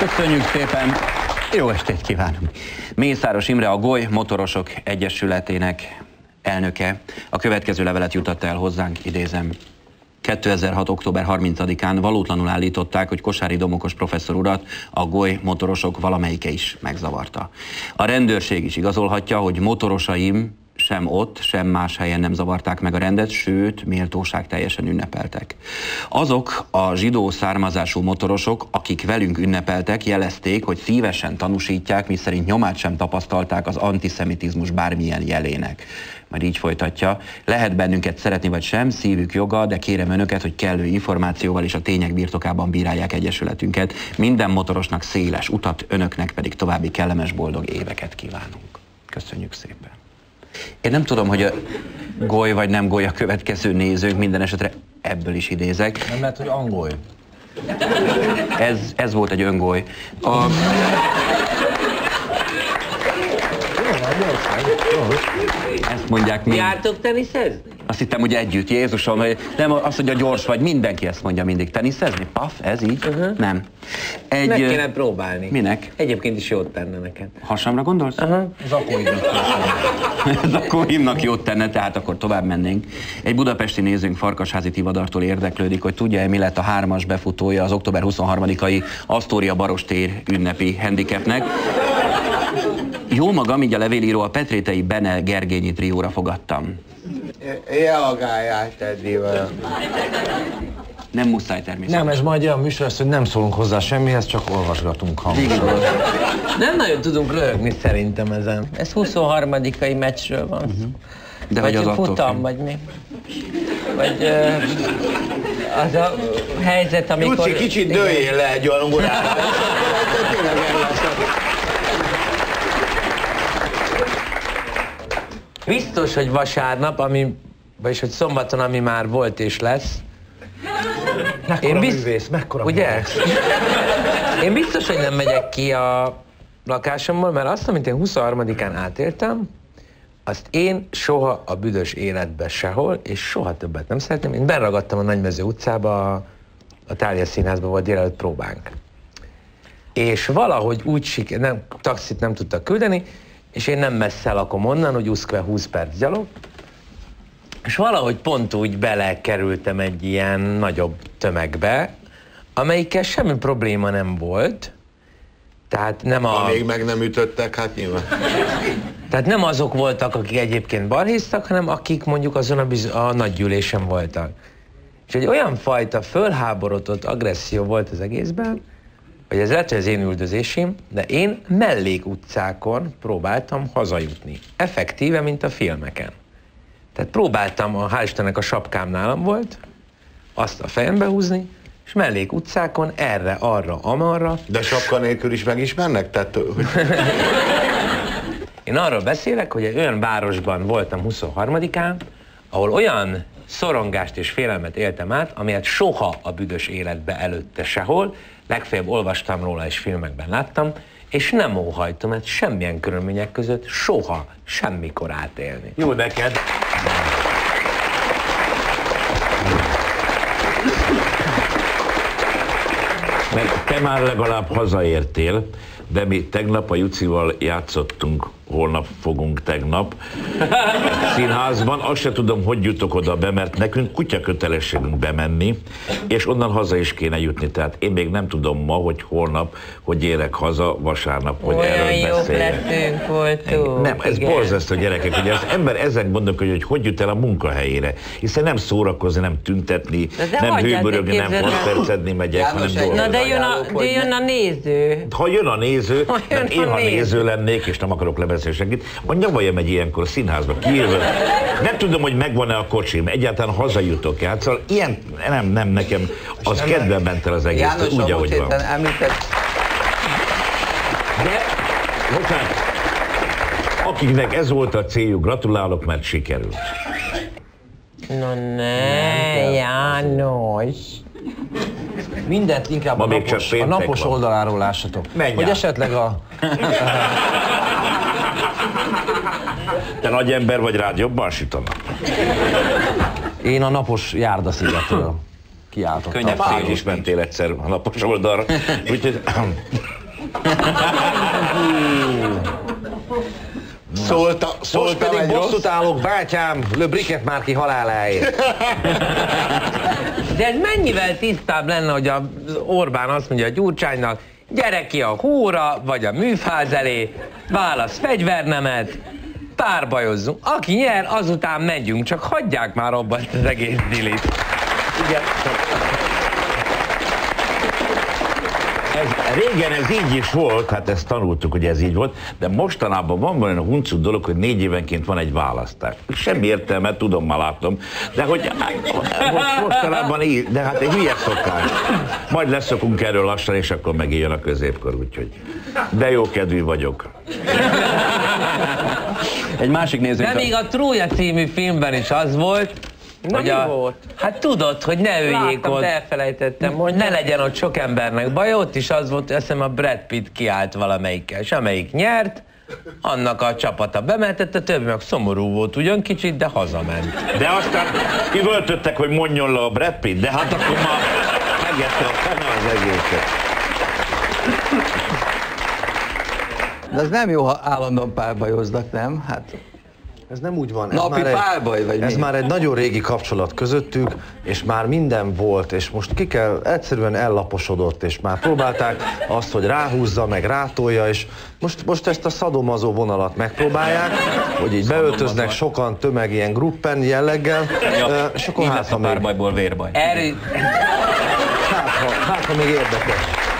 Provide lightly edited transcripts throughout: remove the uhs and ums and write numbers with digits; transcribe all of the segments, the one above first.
Köszönjük szépen! Jó estét kívánunk! Mészáros Imre, a Goly Motorosok Egyesületének elnöke a következő levelet jutatta el hozzánk, idézem. 2006. október 30-án valótlanul állították, hogy Kosáry Domokos professzor urat a Goly motorosok valamelyike is megzavarta. A rendőrség is igazolhatja, hogy motorosaim sem ott, sem más helyen nem zavarták meg a rendet, sőt, méltóság teljesen ünnepeltek. Azok a zsidó származású motorosok, akik velünk ünnepeltek, jelezték, hogy szívesen tanúsítják, miszerint nyomát sem tapasztalták az antiszemitizmus bármilyen jelének. Majd így folytatja, lehet bennünket szeretni vagy sem, szívük joga, de kérem önöket, hogy kellő információval és a tények birtokában bírálják egyesületünket. Minden motorosnak széles utat, önöknek pedig további kellemes, boldog éveket kívánunk. Köszönjük szépen! Én nem tudom, hogy a Goly vagy nem Goly a következő nézők, minden esetre ebből is idézek. Nem lehet, hogy angol. Ez volt egy öngoly. Ezt mondják mind. Jártok teniszezni? Azt hittem, hogy együtt, Jézusom, hogy nem azt mondja, gyors vagy, mindenki ezt mondja mindig. Teniszezni? Paf, ez így? Nem. Meg kéne próbálni. Minek? Egyébként is jót tenne neked. Hasamra gondolsz? Az akóimnak. Ez akóimnak jót tenne, tehát akkor tovább mennénk. Egy budapesti nézőnk Farkasházi Tivadartól érdeklődik, hogy tudja-e, mi lett a 3-as befutója az október 23-ai Asztória Barostér ünnepi handicapnek. Jó magam, így a levélíró, a petrétei Bene Gergényi trióra fogadtam. Reagáljál, Teddy. Nem muszáj természetesen. Nem, ez majd olyan műsor lesz, hogy nem szólunk hozzá semmihez, csak olvasgatunk hangosan. Nem nagyon tudunk röhögni szerintem ezen. Ez 23-ai meccsről van. De vagy hogy az futam, vagy mi? Vagy az a helyzet, amikor... Juci, kicsit dőjél le egy olyan órát. Biztos, hogy vasárnap, vagyis hogy szombaton, ami már volt és lesz. Mekkora művész, mekkora ugye? művész. Én biztos, hogy nem megyek ki a lakásomból, mert azt, amit én 23-án átéltem, azt én soha a büdös életben sehol, és soha többet nem szeretném. Én beragadtam a Nagymező utcába, a Thália Színházban volt délelőtt próbánk. És valahogy úgy taxit nem tudtak küldeni, és én nem messze lakom onnan, hogy úszkve 20 perc gyalog, és valahogy pont úgy belekerültem egy ilyen nagyobb tömegbe, amelyikkel semmi probléma nem volt, tehát nem Ha még meg nem ütöttek, hát nyilván. Tehát nem azok voltak, akik egyébként balhéztak, hanem akik mondjuk azon a nagygyűlésen voltak. És egy olyan fajta fölháborodott agresszió volt az egészben, hogy ez lehet, hogy az én üldözésem, de én mellékutcákon próbáltam hazajutni. Effektíve, mint a filmeken. Tehát próbáltam, hál' Istennek a sapkám nálam volt, azt a fejembe húzni, és mellékutcákon erre, arra, amarra. De sapka nélkül is megismernek? Tehát, hogy... Én arról beszélek, hogy egy olyan városban voltam 23-án, ahol olyan szorongást és félelmet éltem át, amilyet soha a büdös életbe előtte sehol, legfeljebb olvastam róla és filmekben láttam, és nem óhajtom ezt semmilyen körülmények között soha, semmikor átélni. Jó neked! Mert te már legalább hazaértél, de mi tegnap a Jucival játszottunk, holnap fogunk tegnap színházban. Azt se tudom, hogy jutok oda be, mert nekünk kutyakötelességünk bemenni, és onnan haza is kéne jutni. Tehát én még nem tudom ma, hogy holnap, hogy érek haza, vasárnap, hogy erről beszéljek. Olyan jók lettünk voltunk. Nem, ez borzasztó, gyerekek, hogy az ember ezen gondolkodik, hogy jut el a munkahelyére. Hiszen nem szórakozni, nem tüntetni, nem hőbörögni, nem koncertedni megyek, hanem dolgozni. Na de jön a néző. Ha jön a néző, mert én ha néző lennék, és nem akarok lebeszélni senkit, a nyavaja megy ilyenkor a színházba, kijövök. Nem tudom, hogy megvan-e a kocsim, egyáltalán hazajutok át, szóval ilyen, nem nekem, az kedve ment el az egész, János, úgy, ahogy van. Említett... De, bocsánat, akiknek ez volt a céljuk, gratulálok, mert sikerült. No ne, János. Mindent inkább Ma a még csak napos van. oldaláról lássatok. Menj hogy át. esetleg Te nagy ember vagy, rád jobban sütanak. én a napos Járdaszigetről kiáltottam. Könnyebb Én is mentél egyszer a napos oldalra, úgyhogy Most pedig bosszút állok, bátyám, Le Briquet már ki haláláért. De ez mennyivel tisztább lenne, hogy az Orbán azt mondja a Gyurcsánynak, gyere ki a hóra, vagy a műfáz elé, válasz fegyvernemet, párbajozzunk. Aki nyer, azután megyünk, csak hagyják már abban az egész dilit. Igen. Régen ez így is volt, hát ezt tanultuk, hogy ez így volt, de mostanában van olyan huncut dolog, hogy 4 évenként van egy választás. Semmi értelme, tudom, már látom, de hogy mostanában így, de hát egy hülye szokás. Majd leszokunk erről lassan, és akkor megijön a középkor, úgyhogy. De jó kedvű vagyok. Egy másik nézőnk... De még a Trója című filmben is az volt, Na, hogy mi volt? Hát tudod, hogy ne öljék Láttam, ott, de elfelejtettem, hogy ne legyen ott sok embernek baj, ott is az volt, hogy azt hiszem a Brad Pitt kiállt valamelyikkel, és amelyik nyert, annak a csapata bementett, a többi meg szomorú volt ugyan kicsit, de hazament. De aztán üvöltöttek, hogy mondjon le a Brad Pitt, de hát akkor már megette a fene az egészet. De az nem jó, ha állandóan párbajoznak, nem? Hát Ez nem úgy van. napi párbaj, vagy Ez mi? már egy nagyon régi kapcsolat közöttük, és már minden volt, és most ki kell, egyszerűen ellaposodott, és már próbálták azt, hogy ráhúzza, meg rátolja, és most ezt a szadomazó vonalat megpróbálják, hogy így beöltöznek sokan, tömeg ilyen gruppen jelleggel, és akkor Így hát, lesz ha a még, párbajból vérbaj. hát, ha még érdekes.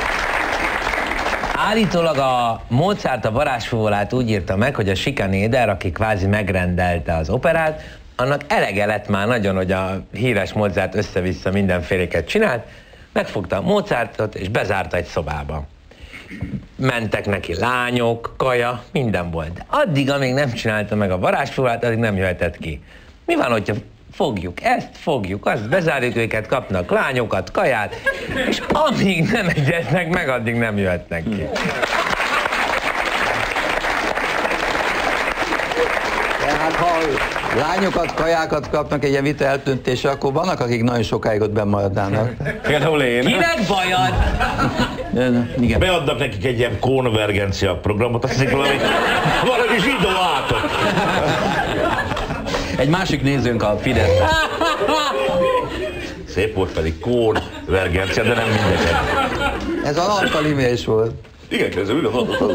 Állítólag a Mozart a varázsfúvolát úgy írta meg, hogy a Schikaneder, aki kvázi megrendelte az operát, annak elege lett már nagyon, hogy a híres Mozart össze-vissza mindenféléket csinált, megfogta a Mozartot és bezárta egy szobába. Mentek neki lányok, kaja, minden volt. De addig, amíg nem csinálta meg a varázsfúvolát, addig nem jöhetett ki. Mi van, hogyha fogjuk ezt, fogjuk azt, bezárjuk őket, kapnak lányokat, kaját, és amíg nem egyeznek meg, addig nem jöhetnek ki. Tehát ha lányokat, kajákat kapnak egy ilyen vita eltöntése, akkor vannak, akik nagyon sokáig ott bemaradnának. Például én. Kinek bajad? Igen. Beadnak nekik egy ilyen konvergencia programot, azt hiszik valami zsidó átok. Egy másik nézőnk a Fidesz. Szép volt pedig konvergencia, de nem mindegy. Ez a Naftali volt. Igen, közül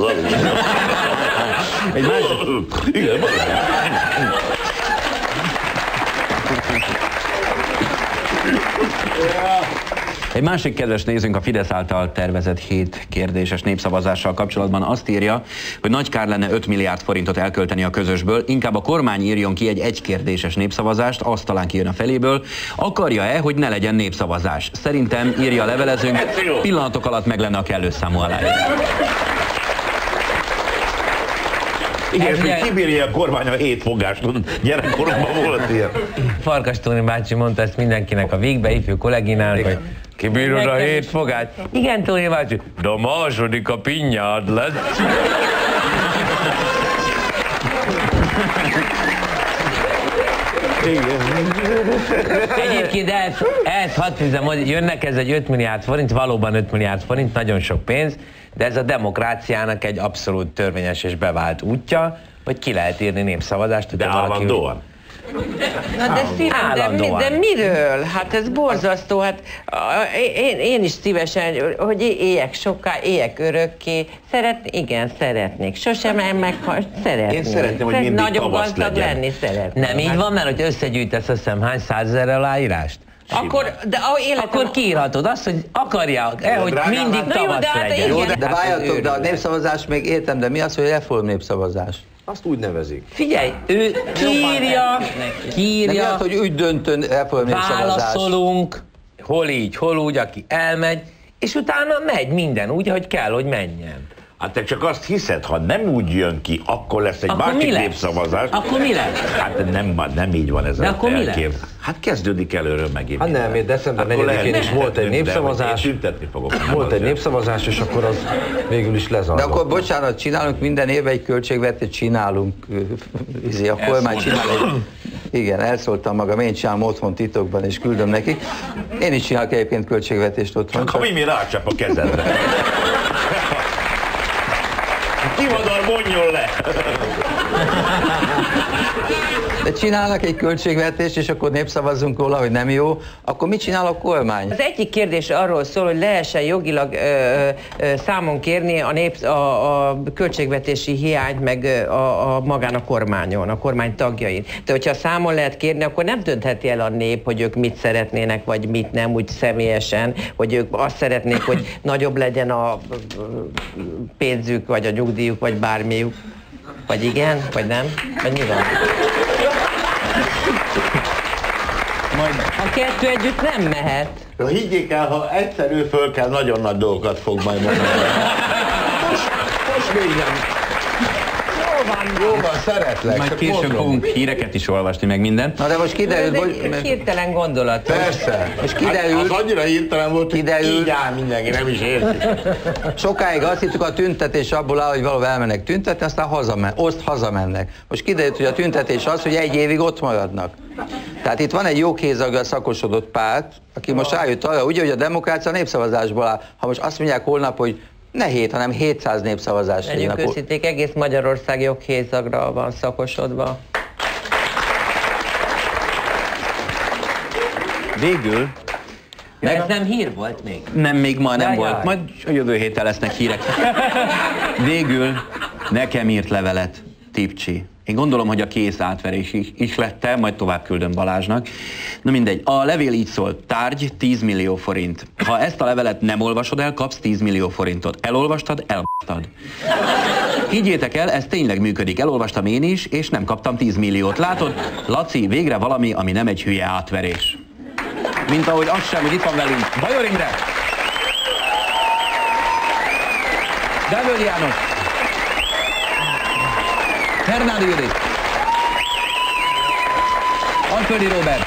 Egy másik, igen, Egy másik kedves nézőnk a Fidesz által tervezett 7 kérdéses népszavazással kapcsolatban azt írja, hogy nagy kár lenne 5 milliárd forintot elkölteni a közösből, inkább a kormány írjon ki egy egykérdéses népszavazást, azt talán kijön a feléből. Akarja-e, hogy ne legyen népszavazás? Szerintem, írja a levelezőnk, pillanatok alatt meg lenne a kellő számú aláírás. igen, hogy kibírja a kormány a 7 fogást, gyerekkoromban volt ilyen. Farkas Tóni bácsi mondta ezt mindenkinek a végbe, ifjú kolléginál, hogy kibírod a 7 fogát? Igen, Tóni bácsi, de a második a pinnyád lesz. Egyébként ezt hadd fűzem, hogy jönnek ez egy 5 milliárd forint, valóban 5 milliárd forint, nagyon sok pénz, de ez a demokráciának egy abszolút törvényes és bevált útja, hogy ki lehet írni népszavazást. De állandóan. Na de szívem, de miről? Hát ez borzasztó, hát én is szívesen, hogy éljek soká, éljek örökké. Igen, szeretnék. Sosem szeretnék. Én szeretném, hogy mindig nagyon tavasz gazdag legyen. lenni szeretnék. Nem így van, mert hogy összegyűjtesz, azt hiszem, hány 100 000 aláírást? Akkor kiírhatod azt, hogy akarják-e, hogy mindig Na jó, tavasz de hát legyen. Jó, igen. de várjatok, de a népszavazás még értem, de mi az, hogy reform népszavazás? Azt úgy nevezik. Figyelj, ő kiírja, De mi az, hogy úgy döntön reform népszavazás? válaszolunk, hol így, hol úgy, aki elmegy, és utána megy minden úgy, ahogy kell, hogy menjen. Hát te csak azt hiszed, ha nem úgy jön ki, akkor lesz egy Akkor mi másik lesz? népszavazás. Akkor mi lesz? Hát nem így van ez. De akkor mi lesz? Hát kezdődik előről megint. Hát nem, december Akkor 4-én is volt egy népszavazás. Én tüntetni fogok. Volt egy népszavazás, és akkor az végül is De lezajlott. akkor bocsánat, csinálunk minden évben egy költségvetést, csinálunk. A kormány csinál egy... Igen, elszóltam magam, én csinálom otthon titokban, és küldöm nekik. Én is csinálok egyébként költségvetést otthon. Csak ha mi rácsap a kezedre. Tivadar vonjon le! De csinálnak egy költségvetést, és akkor népszavazzunk róla, hogy nem jó, akkor mit csinál a kormány? Az egyik kérdés arról szól, hogy lehessen jogilag számon kérni a költségvetési hiányt, meg magán a kormányon, a kormány tagjain. De hogyha számon lehet kérni, akkor nem döntheti el a nép, hogy ők mit szeretnének, vagy mit nem, úgy személyesen, hogy ők azt szeretnék, hogy nagyobb legyen a pénzük, vagy a nyugdíjuk, vagy bármiük. Vagy igen, vagy nem, vagy mi van? A kettő együtt nem mehet. Higgyék el, ha egyszer ő föl kell, nagyon nagy dolgokat fog majd mondani. Most még nem. Jó van, szeretlek. Majd később fogunk híreket is olvasni, meg mindent. Na de most kiderült, Egy hirtelen gondolat. Persze. És kiderült, Az annyira hirtelen volt, hogy kiderült. így áll mindenki, nem is érti. sokáig azt hittük, a tüntetés abból áll, hogy valahol elmennek tüntetni, aztán hazamennek. Most kiderült, hogy a tüntetés az, hogy 1 évig ott maradnak. Tehát itt van egy jó kézaggal szakosodott párt, aki most rájött arra, ugye, hogy a demokrácia népszavazásból áll. Ha most azt mondják holnap, hogy ne 7, hanem 700 népszavazás legyen. Legyünk őszinték, egész Magyarország joghézagra van szakosodva. Végül, Ez nem hír volt még? nem, még ma nem Jaj, volt, jaj. majd a jövő héten lesznek hírek. Végül nekem írt levelet Tipcsi. Én gondolom, hogy a kész átverés is lett, majd tovább küldöm Balázsnak. Na mindegy, a levél így szól, tárgy 10 millió forint. Ha ezt a levelet nem olvasod el, kapsz 10 millió forintot. Elolvastad, elbasztad. Higgyétek el, ez tényleg működik. Elolvastam én is, és nem kaptam 10 milliót. Látod, Laci, végre valami, ami nem egy hülye átverés. Mint ahogy az sem, hogy itt van velünk Bajor Imre, Gávöl János, Hernádi Judit, Alföldi Róbert,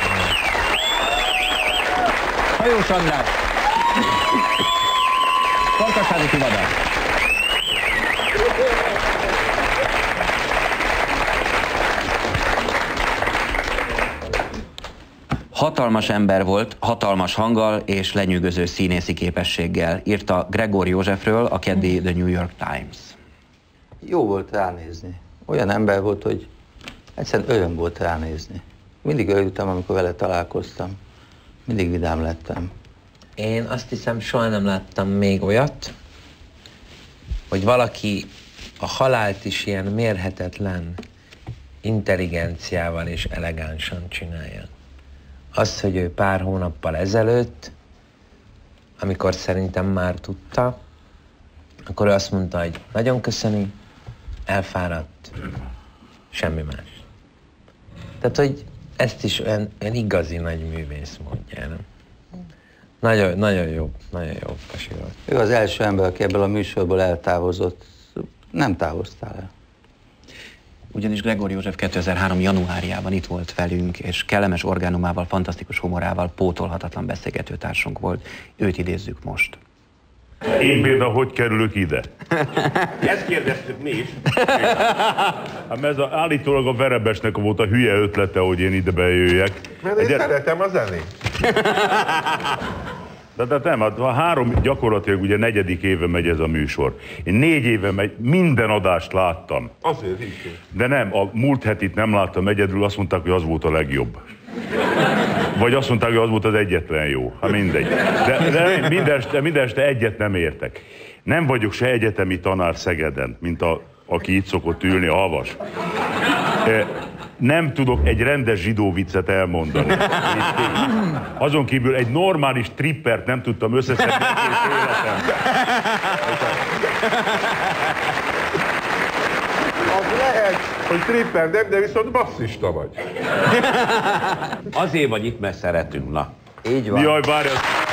Hajós András, Farkasházi Tivadar. Hatalmas ember volt, hatalmas hanggal és lenyűgöző színészi képességgel, írta Gregor Józsefről a keddi The New York Times. Jó volt ránézni. Olyan ember volt, hogy egyszerűen öröm volt ránézni. Mindig örültem, amikor vele találkoztam. Mindig vidám lettem. Én azt hiszem, soha nem láttam még olyat, hogy valaki a halált is ilyen mérhetetlen intelligenciával és elegánsan csinálja. Az, hogy ő pár hónappal ezelőtt, amikor szerintem már tudta, akkor ő azt mondta, hogy nagyon köszöni, elfáradt, semmi más. Tehát, hogy ezt is olyan igazi nagy művész mondja, nem? Nagyon jó pasi volt. Ő az első ember, aki ebből a műsorból eltávozott. Nem távoztál el. Ugyanis Gregor József 2003. januárjában itt volt velünk, és kellemes orgánumával, fantasztikus humorával pótolhatatlan beszélgetőtársunk volt. Őt idézzük most. Én például hogy kerülök ide? Ezt kérdeztük mi is. Hát ez állítólag a Verebesnek volt a hülye ötlete, hogy én ide bejöjjek. Mert én szeretem a zenét. De nem, a 3 gyakorlatilag ugye 4. éve megy ez a műsor. Én 4 éve minden adást láttam. Azért így. De nem, a múlt hetit nem láttam egyedül, azt mondták, hogy az volt a legjobb. Vagy azt mondták, hogy az volt az egyetlen jó. Hát mindegy. De minden este egyet nem értek. Nem vagyok se egyetemi tanár Szegeden, mint aki itt szokott ülni, a Havas. Nem tudok egy rendes zsidó viccet elmondani. Azon kívül egy normális trippert nem tudtam összeszedni egész életemben. Az lehet, hogy tripper nem, de viszont basszista vagy. Azért vagy itt, mert szeretünk, na. Így van. Jaj, várj,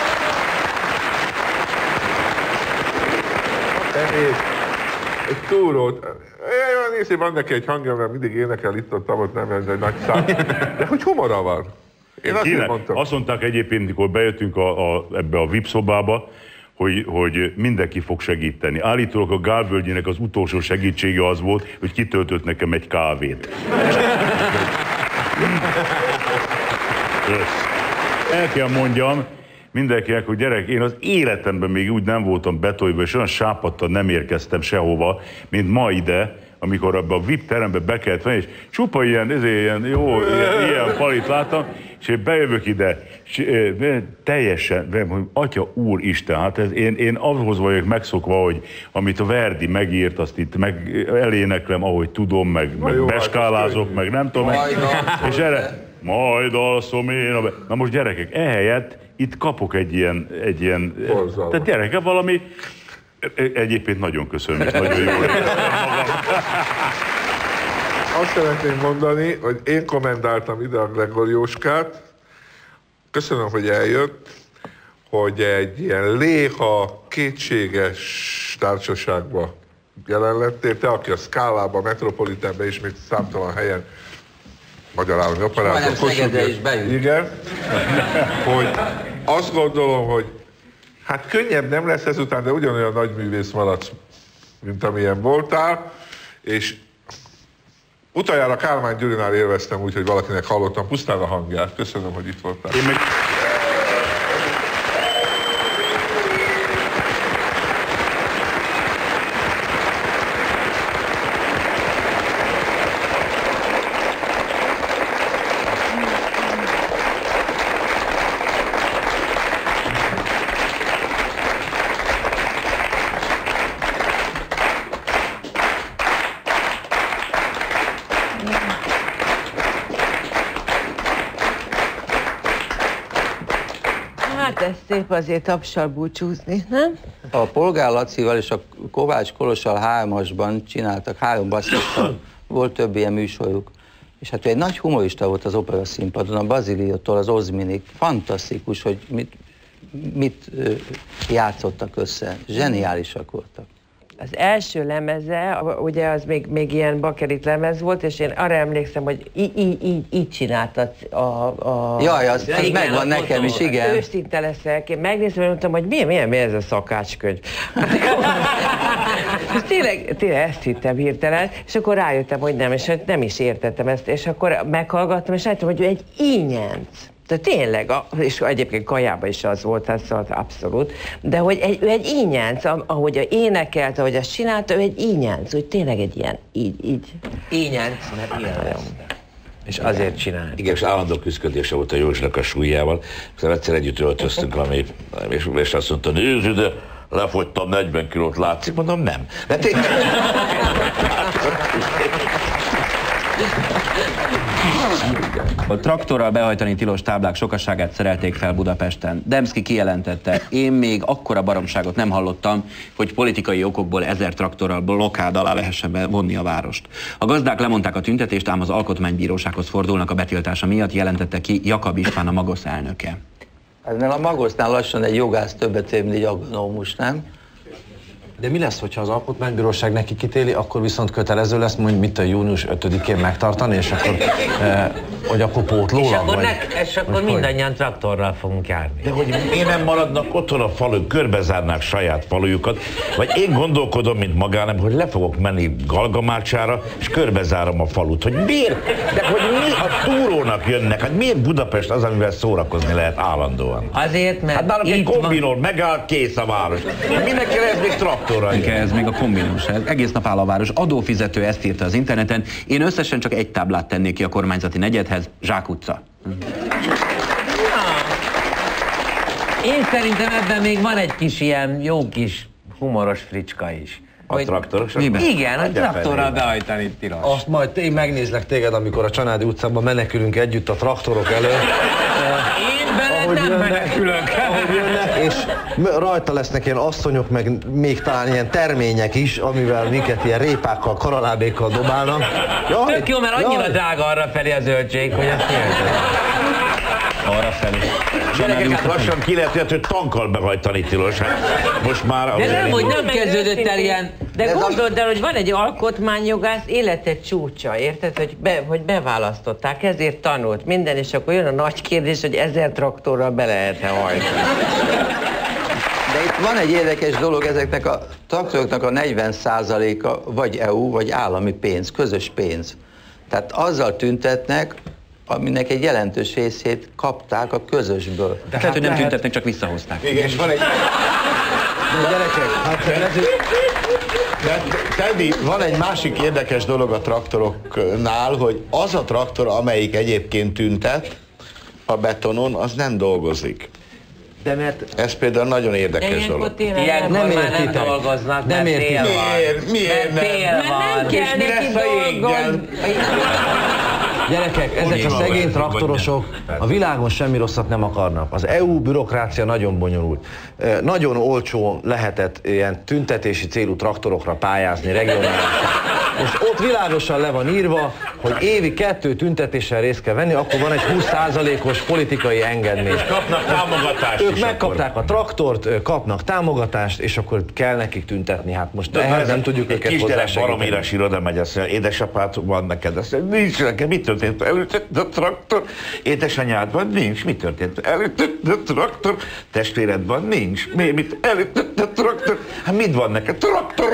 egy túrót. Nézd, van neki egy hangja, mert mindig énekel itt-ott, nem ez egy nagy szám. De hogy humora van? Én azért mondtam. Azt mondták egyébként, mikor bejöttünk ebbe a VIP szobába, hogy mindenki fog segíteni. Állítólag a Gálvölgyinek az utolsó segítsége az volt, hogy kitöltött nekem egy kávét. El kell mondjam, mindenkinek, hogy gyerek, én az életemben még úgy nem voltam betolva, és olyan sápadtan nem érkeztem sehova, mint ma ide, amikor abba a VIP terembe be kellett venni, és csupa ilyen ilyen palit láttam, és én bejövök ide, és teljesen, Atya Úristen, hát én ahhoz vagyok megszokva, hogy amit a Verdi megírt, azt itt eléneklem, ahogy tudom, meg beskálázok, meg nem tudom, és erre majd alszom én. Na most gyerekek, ehelyett itt kapok egy ilyen tehát gyerekek, valami, egyébként nagyon köszönöm, és nagyon jól érzem magam. Azt szeretném mondani, hogy én kommentáltam ide a Gregor Jóskát. Köszönöm, hogy eljött, hogy egy ilyen léha, kétséges társaságban jelen lettél. Te, aki a Scalában, Metropolitanben és még számtalan helyen Magyar Állami Operátor. Igen. Hogy azt gondolom, hogy hát könnyebb nem lesz ezután, de ugyanolyan nagy művész maradsz, mint amilyen voltál, és utoljára Kálmán Gyurinál élveztem úgy, hogy valakinek hallottam pusztán a hangját. Köszönöm, hogy itt voltál. Szép azért tapssal búcsúzni, nem? A Polgár Lacival és a Kovács Kolossal 3-asban csináltak, 3 basszossal, volt több ilyen műsoruk. És hát egy nagy humorista volt az opera színpadon, a Baziliótól az Ozminig. Fantasztikus, hogy mit játszottak össze. Zseniálisak voltak. Az első lemeze, ugye az még ilyen bakerit lemez volt, és én arra emlékszem, hogy így csináltad a Jaj, az megvan nekem is, igen. Őszinte leszek. Én megnéztem, és mondtam, hogy mi ez a szakácskönyv. És tényleg ezt hittem hirtelen, és akkor rájöttem, hogy nem, és nem is értettem ezt, és akkor meghallgattam, és láttam, hogy ő egy ínyenc. De tényleg, és egyébként kajában is az volt, ez az abszolút, de hogy ő egy ínyenc, ahogy énekelt, ahogy azt csinálta, ő egy ínyenc, hogy tényleg egy ilyen, így. Ínyenc, mert ilyen lesz. És azért csinál. Igen, és állandó küzdködése volt a Józsnak a súlyjával. Aztán egyszer együtt öltöztünk, és azt mondta, nézd ide, lefogytam 40 kilót, látszik? Mondom, nem. De tényleg... A traktorral behajtani tilos táblák sokaságát szerelték fel Budapesten. Demszky kijelentette, én még akkora baromságot nem hallottam, hogy politikai okokból 1000 traktorral blokkád alá lehessen vonni a várost. A gazdák lemondták a tüntetést, ám az alkotmánybírósághoz fordulnak a betiltása miatt, jelentette ki Jakab István, a Magosz elnöke. Mert a Magosznál lassan egy jogász többet ér, mint egy agronómus, nem? De mi lesz, hogyha az Alkotmánybíróság neki kitéli, akkor viszont kötelező lesz, mondjuk mit a június 5-én megtartani, és akkor, hogy akkor pótlólag? És akkor mindannyian traktorral fogunk járni. De hogy miért nem maradnak otthon a faluk, körbezárnák saját falujukat, vagy én gondolkodom, mint magánem, hogy le fogok menni Galgamácsára, és körbezárom a falut, hogy miért? De hogy mi a túrónak jönnek? Hát miért Budapest az, amivel szórakozni lehet állandóan? Azért, mert hát nálunk egy kombinor megáll, kész a város. Mindenki lesz még traktor. Ez még a kombinós. Egész nap áll a város. Adófizető ezt írta az interneten. Én összesen csak egy táblát tennék ki a kormányzati negyedhez. Zsák utca. Én szerintem ebben még van egy kis ilyen jó kis humoros fricska is. A traktoros? Igen, a traktorral behajtani tilos. Azt majd én megnézlek téged, amikor a Csanádi utcában menekülünk együtt a traktorok elől. Én veled nem menekülök. És rajta lesznek ilyen asszonyok, meg még talán ilyen termények is, amivel minket ilyen répákkal, karalábékkal dobálnak. Jaj, tök jó, mert annyira drága arra felé a zöldség, hogy azt nyilván. Arra felé. Gyerekeket lassan ki lehet, hogy tankkal behajtani tilos. Most már... De nem, hogy nem kezdődött el ilyen... De gondold el, hogy van egy alkotmányjogász élete csúcsa, érted? Hogy beválasztották, ezért tanult minden, és akkor jön a nagy kérdés, hogy 1000 traktorral be lehet-e hajtani. De itt van egy érdekes dolog, ezeknek a traktoroknak a 40%-a vagy EU, vagy állami pénz, közös pénz. Tehát azzal tüntetnek, aminek egy jelentős részét kapták a közösből. De hát, hogy nem tüntetnek, csak visszahozták. Igen, és van egy... De gyerekek, hát Teddy, van egy másik érdekes dolog a traktoroknál, hogy az a traktor, amelyik egyébként tüntet a betonon, az nem dolgozik. de mert... Ez például nagyon érdekes dolog. Ilyenkor Nem már nem értitek. dolgoznak, Nem mert értitek. tél van. Miért nem? Tél van. És mi lesz a jéggel? Gyerekek, ezek a szegény traktorosok a világon semmi rosszat nem akarnak. Az EU bürokrácia nagyon bonyolult. Nagyon olcsó lehetett ilyen tüntetési célú traktorokra pályázni regionálisan. És ott világosan le van írva, hogy évi 2 tüntetéssel részt kell venni, akkor van egy 20%-os politikai engedmény. Kapnak támogatást Ők is megkapták a traktort, kapnak támogatást, és akkor kell nekik tüntetni. Hát most ehhez nem tudjuk őket Kisgyerek hozzásegíteni. baromira sír, oda megy, azt mondja, édesapád van neked, azt mondja, nincs nekem, mit történt? Elütött a traktor, édesanyád van, nincs, mit történt? Elütött a traktor, testvéred van, nincs, mit? Elütött a traktor, hát mit van neked? Traktorom!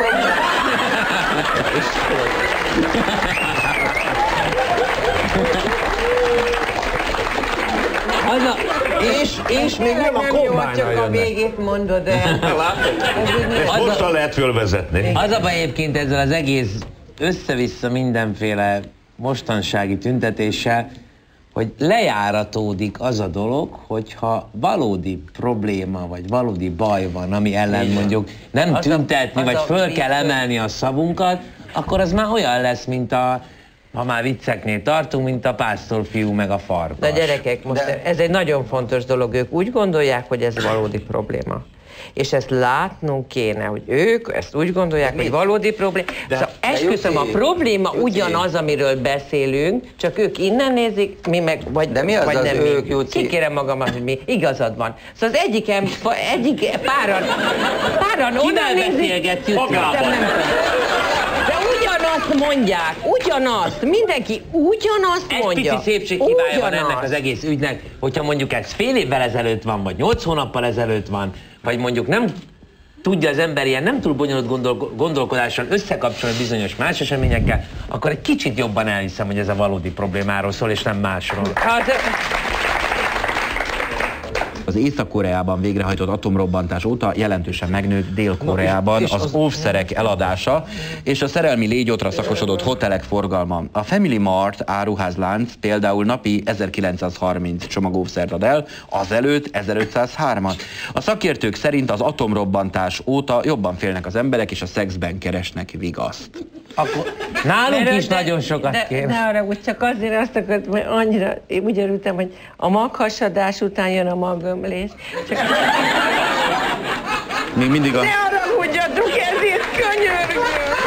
És még nem a kombájnál csak a jönnek. végét mondod el. Ezt mostan lehet fölvezetni. Az a baj egyébként ezzel az egész össze-vissza mindenféle mostansági tüntetéssel, hogy lejáratódik az a dolog, hogyha valódi probléma, vagy valódi baj van, ami ellen mondjuk nem tüntetni, vagy föl kell emelni a szavunkat, akkor az már olyan lesz, mint ha már vicceknél tartunk, mint a pásztorfiú meg a farkas. De gyerekek, most ez egy nagyon fontos dolog. Ők úgy gondolják, hogy ez valódi probléma. És ezt látnunk kéne, hogy ők ezt úgy gondolják, hogy valódi probléma. Szóval esküszöm, a probléma ugyanaz, amiről beszélünk, csak ők innen nézik, mi meg, vagy, de mi az vagy az nem ők, mi. Juci? Kikérem magamat, hogy mi. Igazad van. Szóval az páran oda nézik. De ugyanazt mondják, ugyanazt, mindenki ugyanazt mondja. Egy pici szépséghibája van ennek az egész ügynek, hogyha mondjuk ez fél évvel ezelőtt van, vagy 8 hónappal ezelőtt van, vagy mondjuk nem tudja az ember ilyen nem túl bonyolult gondolkodással összekapcsolni bizonyos más eseményekkel, akkor egy kicsit jobban elhiszem, hogy ez a valódi problémáról szól, és nem másról. Az Észak-Koreában végrehajtott atomrobbantás óta jelentősen megnőtt Dél-Koreában az óvszerek eladása és a szerelmi légyótra szakosodott hotelek forgalma. A Family Mart áruházlánc például napi 1930 csomag óvszert ad el, azelőtt 1503-at. A szakértők szerint az atomrobbantás óta jobban félnek az emberek és a szexben keresnek vigaszt. Akkor nálunk is nagyon sokat kér. Ne arra, úgy csak azért azt akartam, hogy annyira, én úgy örültem, hogy a maghasadás után jön a magömlés. Csak... Még mindig a... Ne haragudjatok, ezért könyörgöm!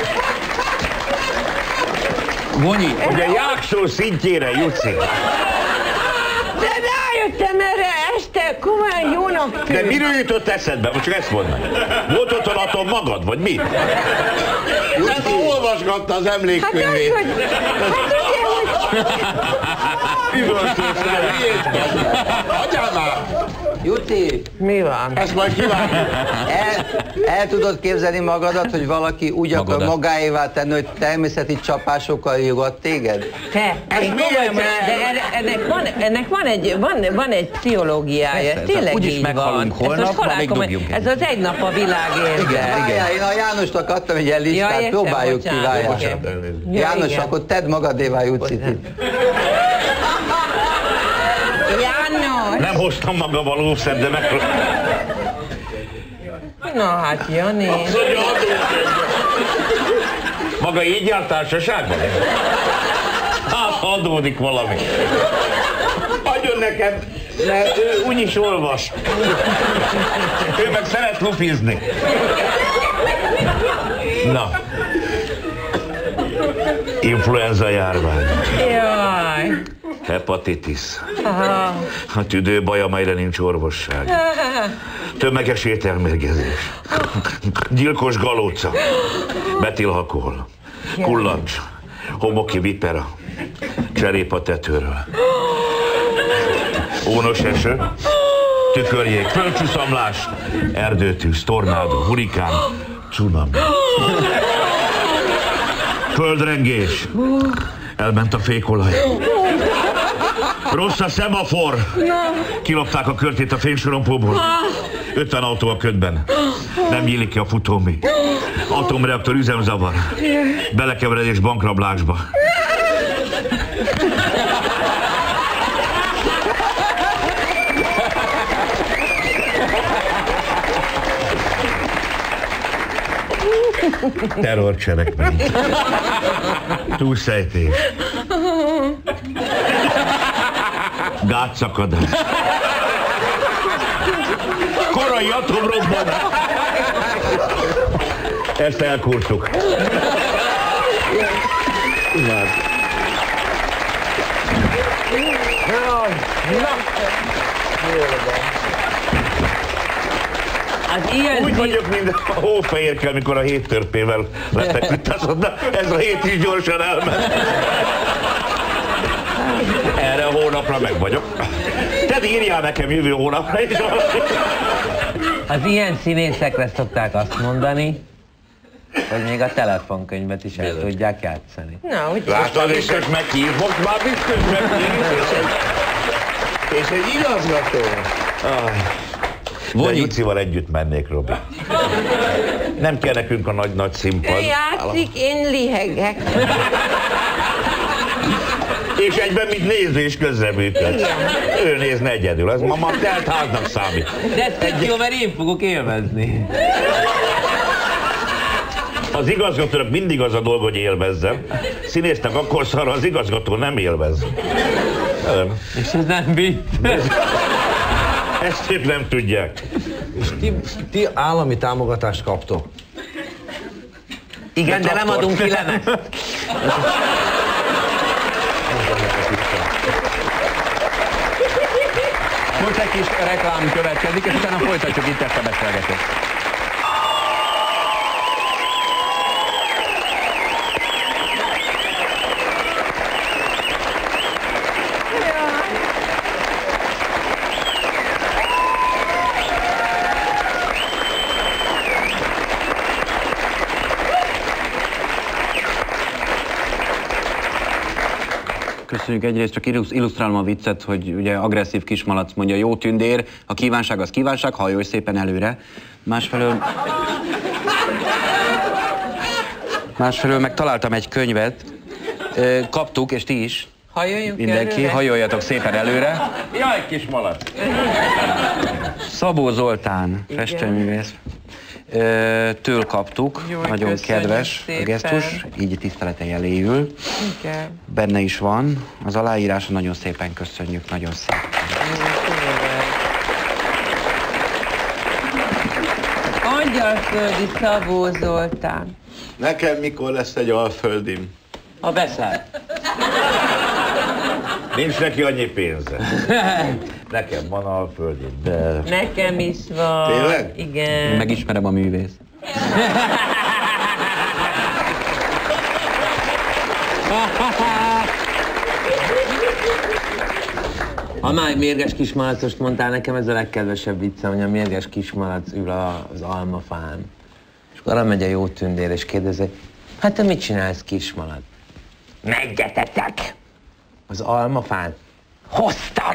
Vonyi, hogy a jákszó szintjére jutsz. De rájöttem erre este, komolyan jónak tűnt. De miről jutott eszedbe? Most csak ezt mondd meg. Volt otthon atom magad, vagy mi? Ezt olvasgatta az emlékkönyvét. Hát ugye, hogy... Üvöltőztem, hagyjál már! Juci, Mi van? Ezt majd kívánom. el tudod képzelni magadat, hogy valaki úgy akar magáévá tenni, hogy természeti csapásokkal jutott téged? Te, én komolyan, de ennek van egy pszichológiája, ez tényleg úgyis így meghalunk van. holnap, Ezt most ha még halálkom, dobjunk ez az egy nap a világért. Várjál, én a Jánosnak adtam egy ilyen listát, értem, próbáljuk ki, bocsánat, várjál. igen. Ja, János, igen. akkor tedd magadévá Jucit itt. János! Nem hoztam magammal óvszert, de meg... Na hát, Jani. Maga így jár társaságban? Hát adódik valami. Adjon nekem, mert ő úgyis olvas. Ő meg szeret lufizni. Na. Influenza járvány. Jaj. Hepatitis. A tüdőbaj, amelyre nincs orvosság. Tömeges ételmérgezés. Gyilkos galóca. Metilhakol. Kullancs. Homoki vipera. Cserépa tetőről. Ónos eső. Tükörjék. Földcsúszamlás. Erdőtűz. Tornádó. Hurikán. Cunami. Földrengés. Elment a fékolaj. Rossz a szemafor. Kilopták a körtét a fénysorompóból. 50 autó a ködben. Nem nyílik ki a futómű. Atomreaktor üzemzavar. Belekeveredés bankrablásba. Terrorcselekmény. Túlszejtés. Gátszakadás. Korai atomrobbanás. Ezt elkurtuk. Az ilyen Úgy vagyok, mint a hófehérkel, mikor a 7 törpével lefeküdt, azt mondta, ez a 7 is gyorsan elment. Erre a hónapra meg vagyok. Te írjál nekem jövő hónapra is. Az ilyen színészekre szokták azt mondani, hogy még a telefonkönyvet is el tudják játszani. Na, úgy Látod, biztos meghív, most már biztos meghív. És egy igazgató. De Jucival együtt mennék, Robi. Nem kell nekünk a nagy-nagy színpad. játszik, én lihegek. És egyben mit néző is közreműköd. Ő nézne egyedül, ez ma telt háznak számít. De ez tök jó, mert én fogok élvezni. Az igazgatónak mindig az a dolga, hogy élvezzem. Színésznek akkor szar, az igazgató nem élvez. Nem. És ez nem vicc. Ezt épp nem tudják. És ti állami támogatást kaptok. Igen, de nem adunk ki lemezt. Most egy kis reklám következik, és utána folytatjuk itt ezt a beszélgetést. Köszönjük, egyrészt csak illusztrálom a viccet, hogy ugye agresszív kismalac mondja, jó tündér, a kívánság az kívánság, hajolj szépen előre. Másfelől meg találtam egy könyvet, kaptuk, és ti is. Hajoljunk Mindenki, előre. hajoljatok szépen előre. Jaj, kis malac! Szabó Zoltán, festőművész. Től kaptuk, Jól, nagyon köszönjük kedves szépen. a gesztus, így tisztelete jeléül. Igen. Benne is van, az aláírása, nagyon szépen köszönjük, nagyon szép. Angyalföldi Szabó Zoltán. Nekem mikor lesz egy alföldim? Ha beszáll. Nincs neki annyi pénze. Nekem van a földön, de... Nekem is van. Tényleg? Igen. Megismerem a művész. Ha már mérges kismalacost mondtál, nekem ez a legkedvesebb vicce, hogy a mérges kismalac ül az almafán. És arra megy a jó tündér, és kérdezi, hát te mit csinálsz, kismalac? Megyetetek! Az almafán? Hoztam!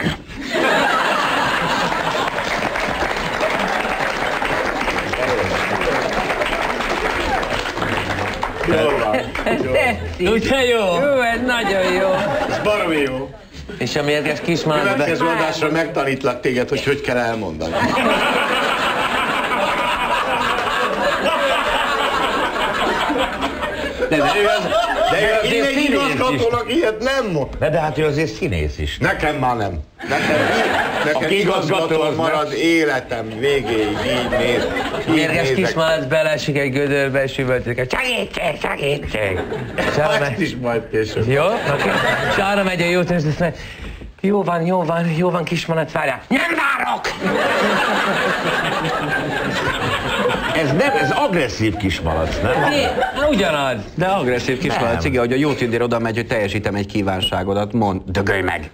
Jól van. Tetszik. Ugye jó? Jó, ez nagyon jó. Ez baromi jó. És a mérges kismalac... Következő adásra megtanítlak téged, hogy kell elmondani. De ő azért Én egy színész is. igazgatónak ilyet nem mond. De hát ő azért színész is. Nekem már nem. Nekem Aki igazgató, igazgató az marad életem végéig, így néz. így Mérges nézek. kismalac beleesik egy gödörbe, és üvöltözik, segítség, segítség! És arra Ezt megy- is majd később. Jó? Okay. És arra megy a jó tűnés, és azt mondja, jó van, kismalac, várjál. Nem várok! Ez agresszív kismalac, nem? Hát ugyanaz. De agresszív kismalac, Nem. igen, hogy a jó tündér oda megy, hogy teljesítem egy kívánságodat, mondd, dögölj meg!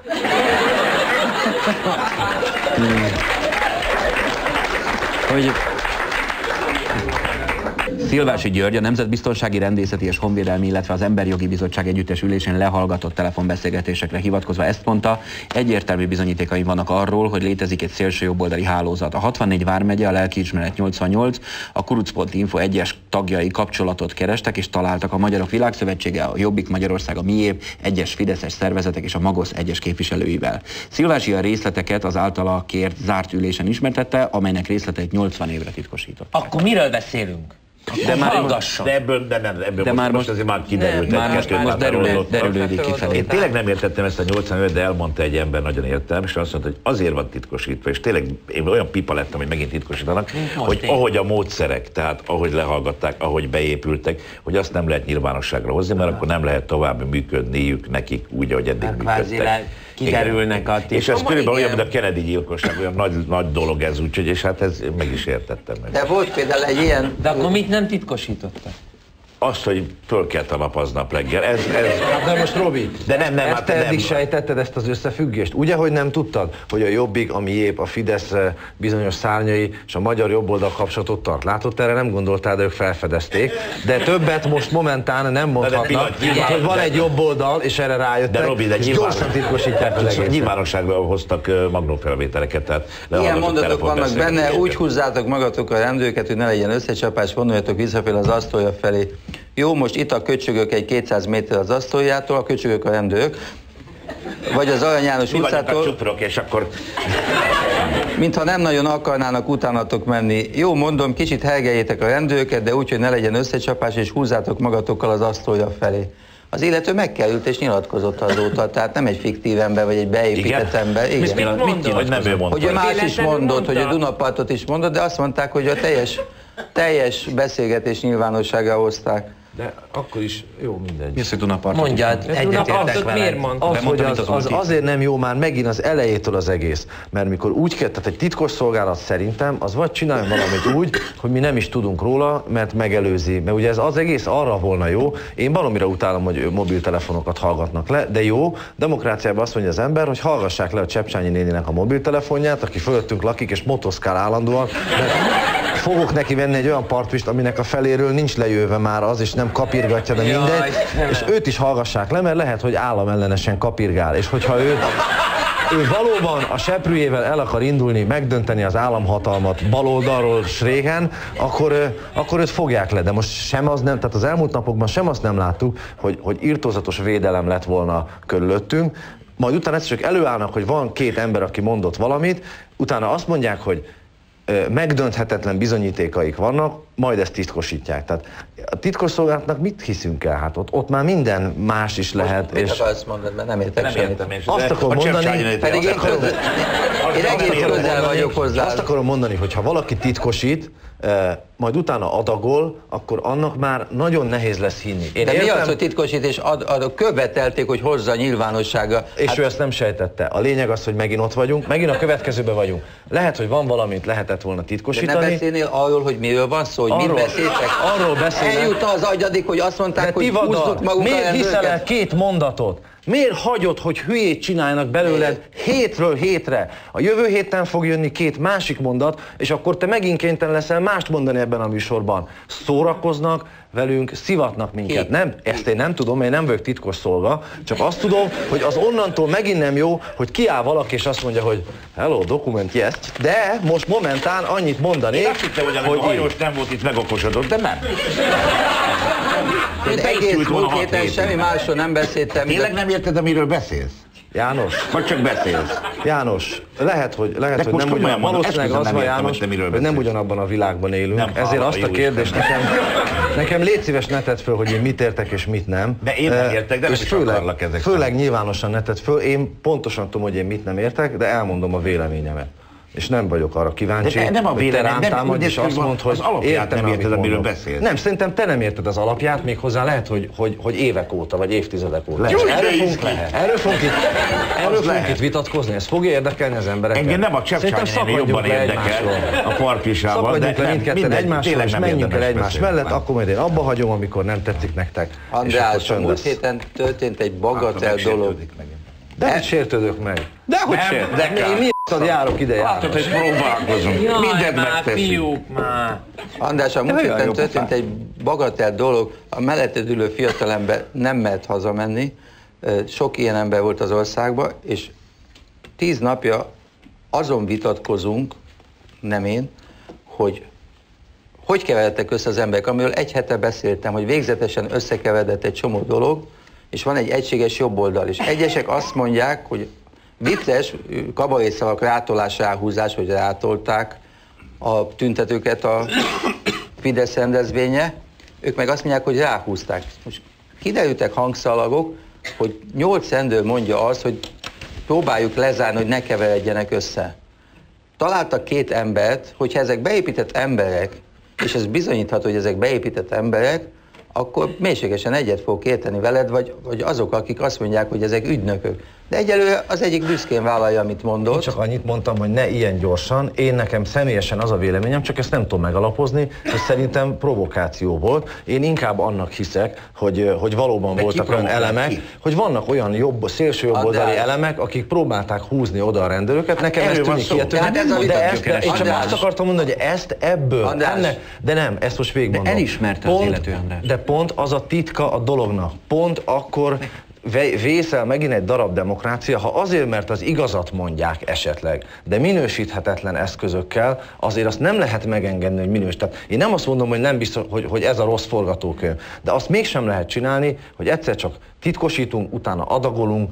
Hogy Szilvási György a Nemzetbiztonsági, Rendészeti és Honvédelmi, illetve az Emberjogi Bizottság együttes ülésén lehallgatott telefonbeszélgetésekre hivatkozva ezt mondta, egyértelmű bizonyítékai vannak arról, hogy létezik egy szélsőjobboldali hálózat. A 64 vármegye, a Lelkiismeret 88, a Kuruc.info egyes tagjai kapcsolatot kerestek és találtak a Magyarok Világszövetsége, a Jobbik Magyarország, a Miép, egyes fideszes szervezetek és a Magosz egyes képviselőivel. Szilvási a részleteket az általa kért zárt ülésen ismertette, amelynek részleteit 80 évre titkosított. Akkor miről beszélünk? De már most azért már kiderült. Most derülődik kifelé. Én tényleg nem értettem ezt a 80 évet, de elmondta egy ember nagyon értelmes, és azt mondta, hogy azért van titkosítva, és tényleg én olyan pipa lettem, hogy megint titkosítanak, hogy ahogy a módszerek, tehát ahogy lehallgatták, ahogy beépültek, hogy azt nem lehet nyilvánosságra hozni, mert akkor nem lehet tovább működniük nekik úgy, ahogy eddig működtek. Kiderülnek a és ez körülbelül olyan, mint a Kennedy gyilkosság, olyan nagy dolog ez, úgyhogy, és hát ez meg is értettem meg. De volt például egy ilyen... De akkor mit nem titkosítottak? Azt, hogy fölkelt a nap aznap reggel. Ez... Hát de most Robi, de nem, ezt te eddig sejtetted ezt az összefüggést? Ugye, hogy nem tudtad, hogy a Jobbik, a Miép, a Fidesz bizonyos szárnyai és a magyar jobboldal kapcsolatot tart? Látod, erre nem goltál, de ők felfedezték. De többet most momentán nem mondhatnak, hogy van egy jobboldal, és erre rájöttek, de Robi, de és gyorsan titkosítják az egészet. Nyilvánosságra hoztak magnófelvételeket, tehát ilyen mondatok vannak benne, úgy húzzátok magatok a rendőröket, hogy ne legyen összecsapás, vonuljatok visszaféle az asztalja felé. Jó, most itt a köcsögök egy 200 méter az asztaljától, a köcsögök a rendőrök, vagy az Arany János utcától, a csuprok, és akkor... mintha nem nagyon akarnának utánatok menni. Jó, mondom, kicsit hergeljétek a rendőröket, de úgy, hogy ne legyen összecsapás, és húzzátok magatokkal az asztalja felé. Az illető megkerült és nyilatkozott azóta, tehát nem egy fiktív ember, vagy egy beépített ember. Igen. Mit nyilatkozott? Hogy ő más is mondott, hogy a Dunapartot is mondott, de azt mondták, hogy a teljes beszélgetés nyilvánosságra hozták. De akkor is jó, mindegy. Mi az, hogy Dunapartot? Mondjad, egyetértek veled. Miért mondtad? Az, hogy az azért nem jó már megint az elejétől az egész. Mert mikor úgy kell, tehát egy titkos szolgálat szerintem, az vagy csinálja valamit úgy, hogy mi nem is tudunk róla, mert megelőzi. Mert ugye ez az egész arra volna jó. Én baromira utálom, hogy mobiltelefonokat hallgatnak le, de jó, demokráciában azt mondja az ember, hogy hallgassák le a Csepcsányi néninek a mobiltelefonját, aki fölöttünk lakik és motoszkál állandóan. Fogok neki venni egy olyan partvist, aminek a feléről nincs lejöve már az, és nem kapirgatja, de mindegy. És őt is hallgassák le, mert lehet, hogy államellenesen kapirgál. És hogyha ő valóban a seprűjével el akar indulni, megdönteni az államhatalmat baloldalról s régen, akkor őt fogják le. De most sem az nem, tehát az elmúlt napokban sem azt nem láttuk, hogy irtózatos védelem lett volna körülöttünk. Majd utána egyszer csak előállnak, hogy van két ember, aki mondott valamit, utána azt mondják, hogy megdönthetetlen bizonyítékaik vannak, majd ezt titkosítják. Tehát a titkosszolgálatnak mit hiszünk el? Hát ott már minden más is lehet. Mit akarsz mondani, mert nem értek semmit. Azt akarom mondani, pedig én egész közel vagyok hozzá. Azt akarom mondani, hogy ha valaki titkosít, majd utána adagol, akkor annak már nagyon nehéz lesz hinni. De mi az, hogy titkosít, követelték, hogy hozza nyilvánosságra. És ő ezt nem sejtette. A lényeg az, hogy megint ott vagyunk, megint a következőben vagyunk. Lehet, hogy van valamit lehetett volna titkosítani. De ne beszélnél arról, hogy miről van szó, hogy mit beszéltek? Arról beszélnek. Eljut az agyadik, hogy azt mondták, hogy húzzuk magukat. Miért hiszel el két mondatot? Miért hagyod, hogy hülyét csinálnak belőled hétről hétre? A jövő héten fog jönni két másik mondat, és akkor te megint kénytelen leszel mást mondani ebben a műsorban. Szórakoznak velünk, szivatnak minket. Nem, ezt én nem tudom, én nem vagyok titkos szolga, csak azt tudom, hogy az onnantól megint nem jó, hogy kiáll valaki és azt mondja, hogy hello, document, yes, de most momentán annyit mondanék, én azt hittem, hogy a hajós nem volt itt megokosodott, de nem. Én egész múlt héten semmi másról nem beszéltem. Tényleg nem érted, amiről beszélsz? János. Vagy csak beszélsz? János, lehet, hogy nem ugyan, valószínűleg az van, János, hogy nem ugyanabban a világban élünk. Nem, ezért azt a kérdést nekem légy szíves ne tedd föl, hogy én mit értek és mit nem. De én nem értek, de nem is akarlak ezek. Főleg nyilvánosan ne tedd föl, én pontosan tudom, hogy én mit nem értek, de elmondom a véleményemet. És nem vagyok arra kíváncsi, nem a hogy te rám támadj, és azt mondd, hogy az alapját nem érted, amiről beszélsz. Nem, szerintem te nem érted az alapját, méghozzá lehet, hogy évek óta, vagy évtizedek óta. Erről fogunk itt vitatkozni, ez fogja érdekelni az embereket. Engem nem a Csepcsányi jobban érdekel a parkvisával. Szakadjunk le mindketten egymással, és menjünk el egymás mellett, akkor majd én abba hagyom, amikor nem tetszik nektek. András, múlt héten történt egy bagatel dolog. De mit sértődök meg? Dehogy se. De én miért járok ide Hát, hogy próbálkozunk. Jaj, Mindent már megteszünk. fiúk, már. András, a múlt héten történt egy bagatel dolog, a melletted ülő fiatalember nem mehet hazamenni, sok ilyen ember volt az országban, és 10 napja azon vitatkozunk, nem én, hogy keveredtek össze az emberek, amiről egy hete beszéltem, hogy végzetesen összekeveredett egy csomó dolog, és van egy egységes jobboldal, és egyesek azt mondják, hogy vicces, kabarészavak rátolás, ráhúzás, hogy rátolták a tüntetőket a Fidesz rendezvénye, ők meg azt mondják, hogy ráhúzták. Most kiderültek hangszalagok, hogy 8 rendőr mondja azt, hogy próbáljuk lezárni, hogy ne keveredjenek össze. Találtak 2 embert, hogyha ezek beépített emberek, és ez bizonyítható, hogy ezek beépített emberek, akkor mélységesen egyet fogok érteni veled, vagy azok, akik azt mondják, hogy ezek ügynökök. De egyelőre az egyik büszkén vállalja, amit mondott. Én csak annyit mondtam, hogy ne ilyen gyorsan. Én nekem személyesen az a véleményem, csak ezt nem tudom megalapozni, hogy szerintem provokáció volt. Én inkább annak hiszek, hogy valóban de voltak olyan elemek, hogy vannak olyan szélső jobboldali elemek, akik próbálták húzni oda a rendőröket. Nekem ez tűnik hihetően. Én csak azt akartam mondani, hogy ezt ebből, de nem, ezt most végigmondom. De elismerte az illető András. De pont az a titka a dolognak. Pont akkor vészel megint egy darab demokrácia, ha azért, mert az igazat mondják esetleg, de minősíthetetlen eszközökkel, azért azt nem lehet megengedni, hogy minősített. Én nem azt mondom, hogy nem biztos, hogy ez a rossz forgatókönyv, de azt mégsem lehet csinálni, hogy egyszer csak titkosítunk, utána adagolunk.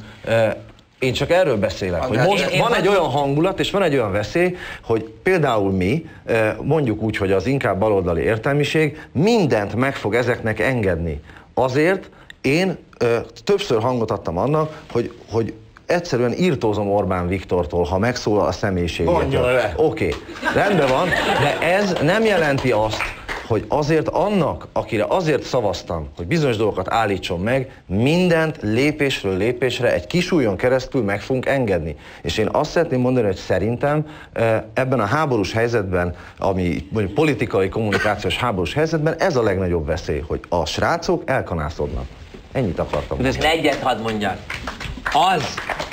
Én csak erről beszélek, hogy most van egy olyan hangulat, és van egy olyan veszély, hogy például mi, mondjuk úgy, hogy az inkább baloldali értelmiség mindent meg fog ezeknek engedni. Azért én többször hangot adtam annak, hogy egyszerűen írtózom Orbán Viktortól, ha megszólal a személyiségétől. Oké, rendben van, de ez nem jelenti azt, hogy azért annak, akire azért szavaztam, hogy bizonyos dolgokat állítson meg, mindent lépésről lépésre egy kis ujjon keresztül meg fogunk engedni. És én azt szeretném mondani, hogy szerintem ebben a háborús helyzetben, ami politikai, kommunikációs háborús helyzetben, ez a legnagyobb veszély, hogy a srácok elkanászodnak. Ennyit akartam. De ezt egyet hadd mondjak. Az...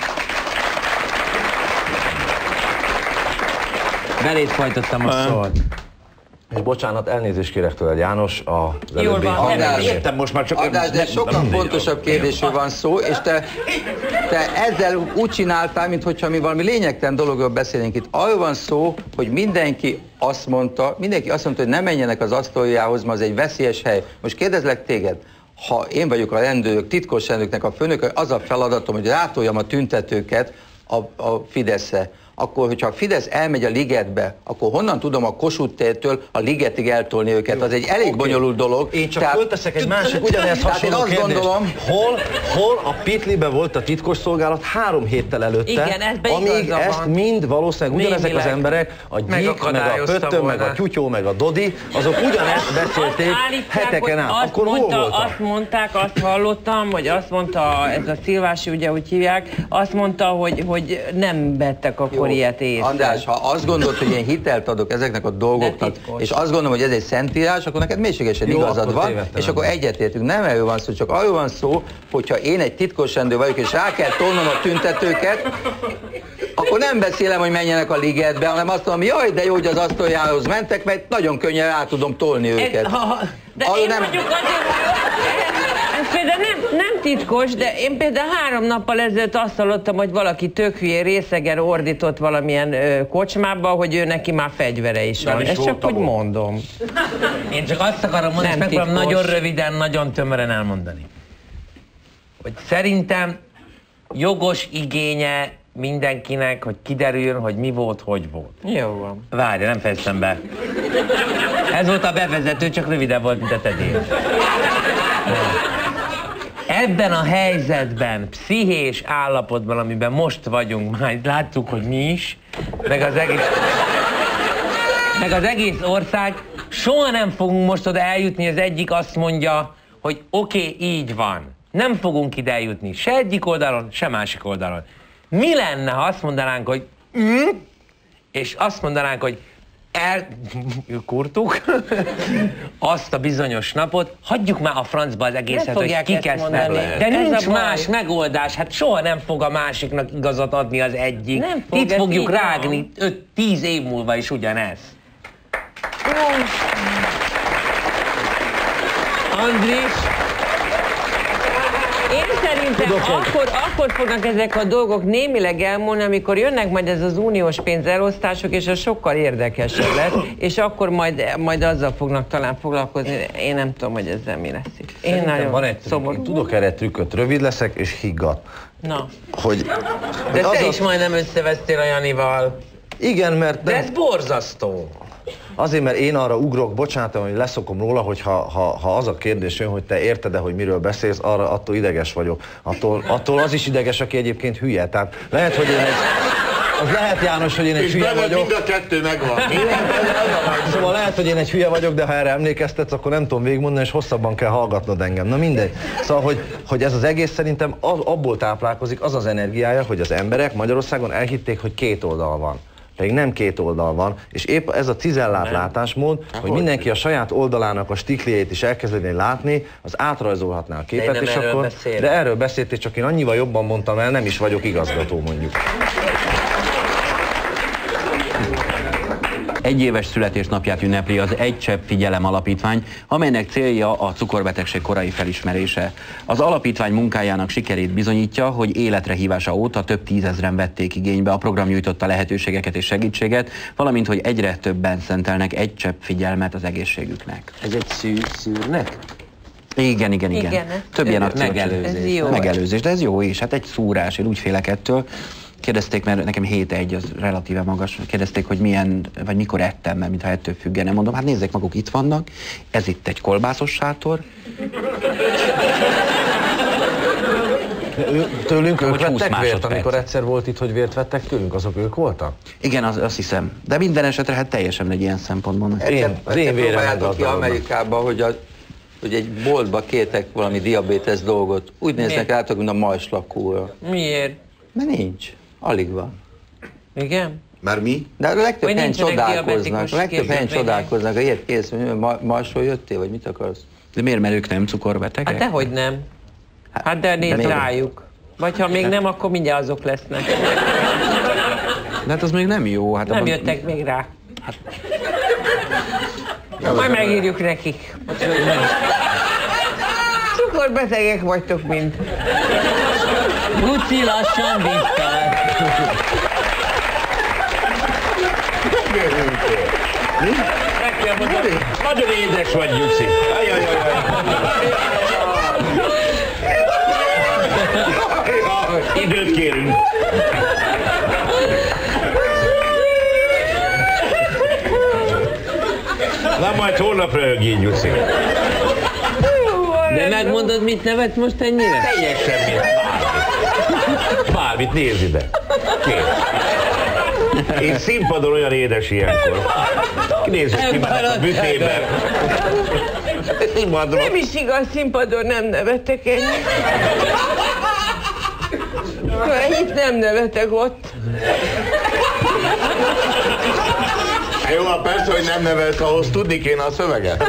Belét folytottam a szót. És bocsánat, elnézést kérek tőled, János, az előbbi értem most már csak... András, de sokkal fontosabb kérdésről van szó, és te ezzel úgy csináltál, mintha mi valami lényegtelen dologról beszélnénk itt. Arról van szó, hogy mindenki azt mondta, hogy ne menjenek az asztaljához, mert az egy veszélyes hely. Most kérdezlek téged, ha én vagyok a rendőrök, titkos rendőröknek a főnök, az a feladatom, hogy rátoljam a tüntetőket a Fideszre. Akkor, hogyha a Fidesz elmegy a Ligetbe, akkor honnan tudom a Kossuth tértől a Ligetig eltolni őket? Az egy elég bonyolult dolog. Én csak fölteszek egy másik ugyanezt hasonló kérdést. Gondolom, hol a Pitlibe volt a titkos-szolgálat 3 héttel előtte, igen, amíg ezt mind valószínűleg ugyanezek az emberek, a Gyik, meg a Pöttöm, meg a Tyutyó, meg a Dodi, azok ugyanezt beszélték heteken át. Akkor hol voltak? Azt mondták, azt hallottam, hogy azt mondta, ez a Szilvási, ugye, úgy hívják, azt mondta, hogy nem vettek akkor ilyet észre. András, ha azt gondolod, hogy én hitelt adok ezeknek a dolgoknak, és azt gondolom, hogy ez egy szentírás, akkor neked mélységesen igazad van, és akkor egyetértünk. Nem erről van szó, csak arról van szó, hogyha én egy titkos rendőr vagyok, és rá kell tolnom a tüntetőket, akkor nem beszélem, hogy menjenek a Ligetbe, hanem azt mondom, jaj, de jó, hogy az asztaljához mentek, mert nagyon könnyen rá tudom tolni őket. De én mondjuk ez például nem titkos, de én például 3 nappal ezelőtt azt hallottam, hogy valaki tök hülye részegen ordított valamilyen kocsmába, hogy ő neki már fegyvere is van. Ezt csak úgy mondom. Én csak azt akarom mondani, és megpróbálom nagyon röviden, nagyon tömören elmondani. Hogy szerintem jogos igénye mindenkinek, hogy kiderüljön, hogy mi volt, hogy volt. Jó van. Várja, nem fejeztem be. Ez volt a bevezető, csak rövidebb volt, mint a tedély. Ebben a helyzetben, pszichés állapotban, amiben most vagyunk, már láttuk, hogy mi is, meg az egész ország, soha nem fogunk most oda eljutni, az egyik azt mondja, hogy oké, így van. Nem fogunk ide eljutni, se egyik oldalon, se másik oldalon. Mi lenne, ha azt mondanánk, hogy és azt mondanánk, hogy elkurtuk azt a bizonyos napot, hagyjuk már a francba az egészet, hogy kikezdtek. De nincs más megoldás, hát soha nem fog a másiknak igazat adni az egyik. Itt fogjuk rágni 5-10 év múlva is ugyanez. Andris, én szerintem akkor fognak ezek a dolgok némileg elmúlni, amikor jönnek majd ez az uniós pénzelosztások, és az sokkal érdekesebb lesz, és akkor majd azzal fognak talán foglalkozni. Én nem tudom, hogy ezzel mi lesz itt. Én nagyon van egy szomorú. Tudok erre trükköt, rövid leszek és higgadt. Na. De te is majdnem összevesztél a Janival. Igen, mert... De ez borzasztó. Azért, mert én arra ugrok, bocsánat, hogy leszokom róla, hogy ha az a kérdés jön, hogy te érted-e, hogy miről beszélsz, attól ideges vagyok. Attól az is ideges, aki egyébként hülye. Tehát lehet, hogy az lehet, János, hogy én egy hülye vagyok. Mind a kettő megvan. Szóval lehet, hogy én egy hülye vagyok, de ha erre emlékeztetsz, akkor nem tudom végigmondani, és hosszabban kell hallgatnod engem. Na mindegy. Szóval, hogy ez az egész szerintem abból táplálkozik, az az energiája, hogy az emberek Magyarországon elhitték, hogy két oldal van. Pedig nem két oldal van, és épp ez a cizellált látásmód, hogy mindenki a saját oldalának a stikliét is elkezdeni látni, az átrajzolhatná a képet, és akkor... De erről beszéltél, csak én annyival jobban mondtam el, nem is vagyok igazgató mondjuk. Egyéves születésnapját ünnepli az Egy Csepp Figyelem Alapítvány, amelynek célja a cukorbetegség korai felismerése. Az alapítvány munkájának sikerét bizonyítja, hogy életre hívása óta több tízezren vették igénybe, a program nyújtotta lehetőségeket és segítséget, valamint, hogy egyre többen szentelnek egy csepp figyelmet az egészségüknek. Ez egy szűrnek? Igen. Több ilyen Megelőzés, de ez jó is, hát egy szúrás, én úgy félek ettől. Kérdezték, mert nekem 7-1 az relatíve magas, kérdezték, hogy milyen, vagy mikor ettem, mert mintha ettől függene. Mondom, hát nézzék maguk, itt vannak, ez itt egy kolbászos sátor. Tőlünk ők vettek vért, amikor egyszer volt itt, hogy vért vettek tőlünk, azok ők voltak? Igen, azt hiszem. De minden esetre hát teljesen egy ilyen szempontból. Az én vérem ki Amerikába, hogy egy boltba kértek valami diabétesz dolgot. Úgy néznek rátok, mint a majslakóra. Miért? Mert nincs. Alig van. Igen? Már mi? De a legtöbb helyen csodálkoznak. A legtöbb helyen csodálkoznak. Ilyet kész, hogy majsról jöttél, vagy mit akarsz? De miért, mert ők nem cukorbetegek? Hát dehogy nem. Hát de nézd rájuk. Vagy ha még nem, akkor mindjárt azok lesznek. De hát az még nem jó. Hát nem jöttek még rá. Hát. Majd megírjuk nekik. Cukorbetegek vagytok mind. Luci, lassan vissza. Meg kell mondani, nagyon édes vagy, Luci. Időt kérünk. Na majd holnap röhögjél, Luci. De megmondod, mit nevet most ennyire? Teljesen mit. Bármit, nézd ide. Én színpadon olyan édes ilyenkor. Nézzük ki már a büfében. Nem is igaz, színpadon nem nevettek ennyit. Ennyit nem nevetek ott. Jó, persze, hogy nem nevelsz, ahhoz tudni kéne a szöveget.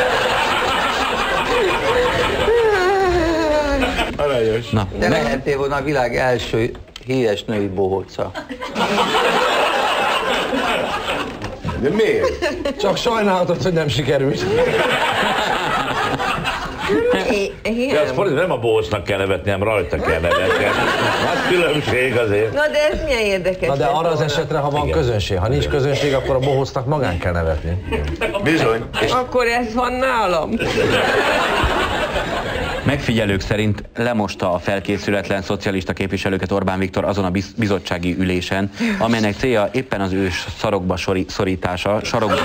Aranyos. Na. De lehetnél volna a világ első híres női bohóca. De miért? Csak sajnálhatod, hogy nem sikerült. De az fordítva nem a bohócnak kell nevetni, hanem rajta kell nevetni. Az különbség azért. Na de ez milyen érdekes. Na de arra az esetre, ha van közönség. Ha nincs közönség, akkor a bohócnak magán kell nevetni. Bizony. Akkor ez van nálam. Megfigyelők szerint lemosta a felkészületlen szocialista képviselőket Orbán Viktor azon a bizottsági ülésen, amelynek célja éppen az ős szarokba szorítása.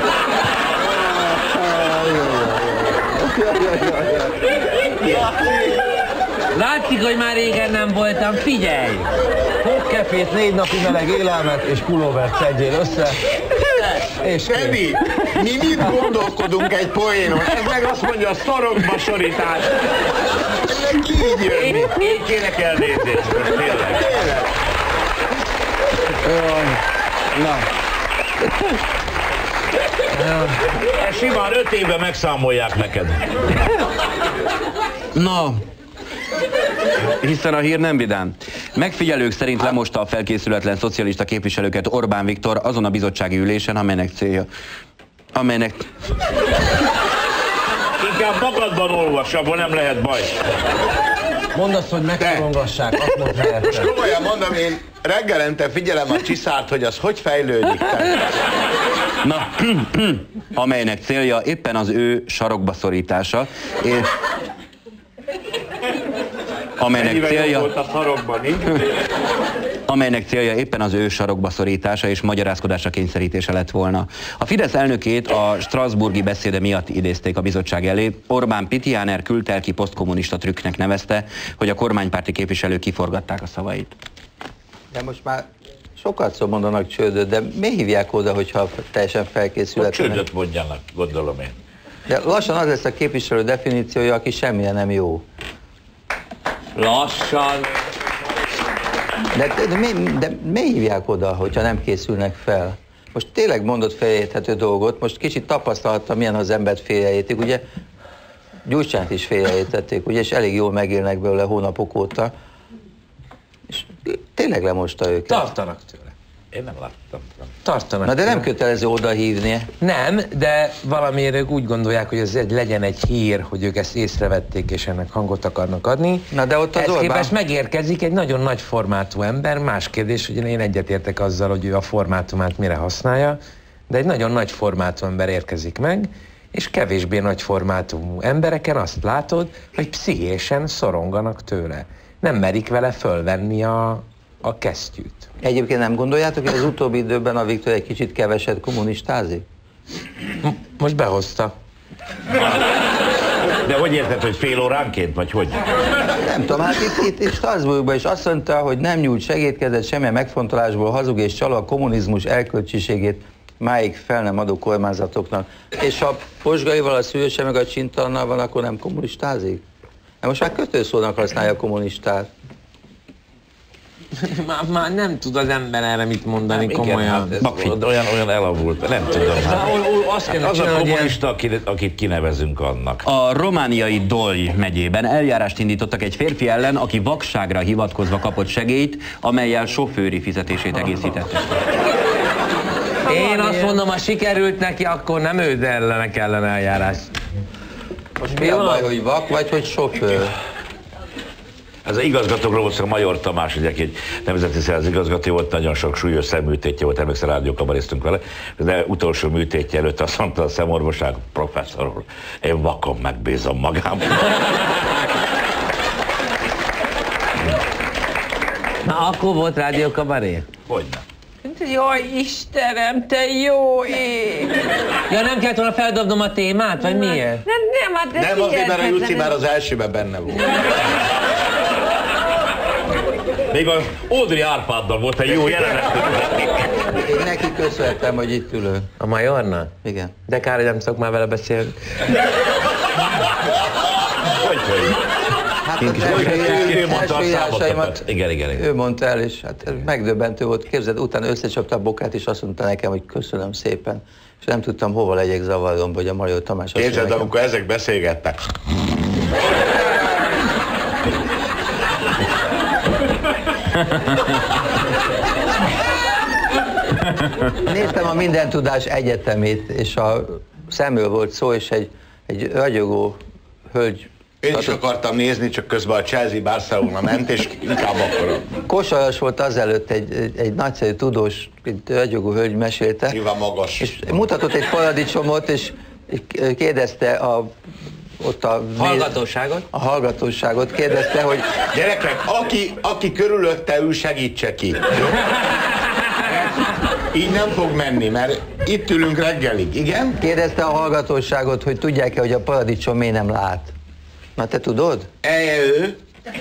Látszik, hogy már régen nem voltam, figyelj! Fogkefét, 4 napi meleg élelmet és pulóvert szedjél össze. És Evi, mi mit gondolkodunk egy poénon? Ez meg azt mondja, a szarokba sorítás. Ennek így jönni. Én kérek elnézést, most tényleg. Na. Ezt simán 5 évben megszámolják neked. Na, hiszen a hír nem vidám. Megfigyelők szerint lemosta a felkészületlen szocialista képviselőket Orbán Viktor azon a bizottsági ülésen, amelynek Inkább magadban olvas, abban nem lehet baj. Mondd azt, hogy megszorongassák, azt mondd helyette. Most komolyan mondom, én reggelente figyelem a Csiszárt, hogy az hogy fejlődik. Na, amelynek célja éppen az ő sarokba szorítása. Amelynek célja éppen az ő sarokba szorítása és magyarázkodásra kényszerítése lett volna. A Fidesz elnökét a strasbourgi beszéde miatt idézték a bizottság elé. Orbán Pitiáner küldtelki posztkommunista trükknek nevezte, hogy a kormánypárti képviselők kiforgatták a szavait. De most már sokat szó mondanak csődöt, de miért hívják oda, hogyha teljesen felkészületlenek? Csődöt mondjanak, gondolom én. De lassan az lesz a képviselő definíciója, aki semmilyen nem jó. Lassan. De miért hívják oda, hogyha nem készülnek fel? Most tényleg mondott félreérthető dolgot, most kicsit tapasztaltam, milyen az embert félreértik, ugye Gyurcsányt is félreértették, ugye, és elég jól megélnek belőle hónapok óta, és tényleg lemosta őket. Tartanak tőle. Én nem láttam. Tartanak. Na de nem kötelező oda hívni. Nem, de valamiért ők úgy gondolják, hogy ez legyen egy hír, hogy ők ezt észrevették, és ennek hangot akarnak adni. Na de ott az Ehhez Orbán... képest megérkezik egy nagyon nagy formátú ember, más kérdés, hogy én egyetértek azzal, hogy ő a formátumát mire használja, de egy nagyon nagy formátú ember érkezik meg, és kevésbé nagy formátumú embereken azt látod, hogy pszichésen szoronganak tőle. Nem merik vele fölvenni a kesztyűt. Egyébként nem gondoljátok, hogy az utóbbi időben a Viktor egy kicsit keveset kommunistázik? Most behozta. De hogy érted, hogy fél óránként, vagy hogy? Nem tudom, hát itt Strasbourgban is azt mondta, hogy nem nyújt segédkezet semmilyen megfontolásból, hazug és csal a kommunizmus erkölcsiségét máig fel nem adó kormányzatoknak. És ha Posgaival, a Szűröse meg a Csintannal van, akkor nem kommunistázik? Most már kötőszónak használja a kommunistát. Már nem tud az ember erre mit mondani, nem, komolyan. Igen, hát olyan elavult, nem tudom. Az a kommunista, akit kinevezünk annak. A romániai Dolj megyében eljárást indítottak egy férfi ellen, aki vakságra hivatkozva kapott segélyt, amellyel sofőri fizetését egészítette. Én azt mondom, ha sikerült neki, akkor nem ő ellene kellene eljárás. Most mi a baj, hogy vak vagy, hogy sofőr? Ez az igazgatókról volt szó, Major Tamás, ugye, egy nemzeti szerz igazgató volt, nagyon sok súlyos szemműtétje volt, emlékszel, rádiókabaréztünk vele, de utolsó műtétje előtt azt mondta a szemorvoság, professzor úr, én vakon megbízom magam. Na, akkor volt rádiókabaré? Hogyne. Jaj, Istenem, te jó ég! Ja, nem kellett volna feldobnom a témát, vagy miért? Nem, hát de Nem azért, mert a Juci már az elsőben benne volt. Még az Ódri Árpáddal volt egy jó jelenet. Én neki köszönhetem, hogy itt ülök. A Majornak? Igen. De kár, hogy nem szok már vele beszélni. Hogy? Hát az Ő mondta a írásaimat, igen. ő mondta el, és hát megdöbbentő volt. Képzeld, utána összecsapta a bokát, és azt mondta nekem, hogy köszönöm szépen. És nem tudtam, hova legyek zavaromba, hogy a Major Tamás azt Képzeld, amikor ezek beszélgettek. Néztem a Minden Tudás Egyetemét, és a szemről volt szó, és egy ragyogó hölgy. Én is akartam nézni, csak közben a Chelsea-Barcelona ment, és inkább akkor. Kosaras volt azelőtt egy nagyszerű tudós, egy ragyogó hölgy mesélte. Nyilván magas. És mutatott egy paradicsomot, és kérdezte ott a hallgatóságot kérdezte, hogy Gyerekek, aki körülötte ül, segítse ki. Így nem fog menni, mert itt ülünk reggelig, igen? Kérdezte a hallgatóságot, hogy tudják-e, hogy a paradicsom miért nem lát. Na te tudod? Ő?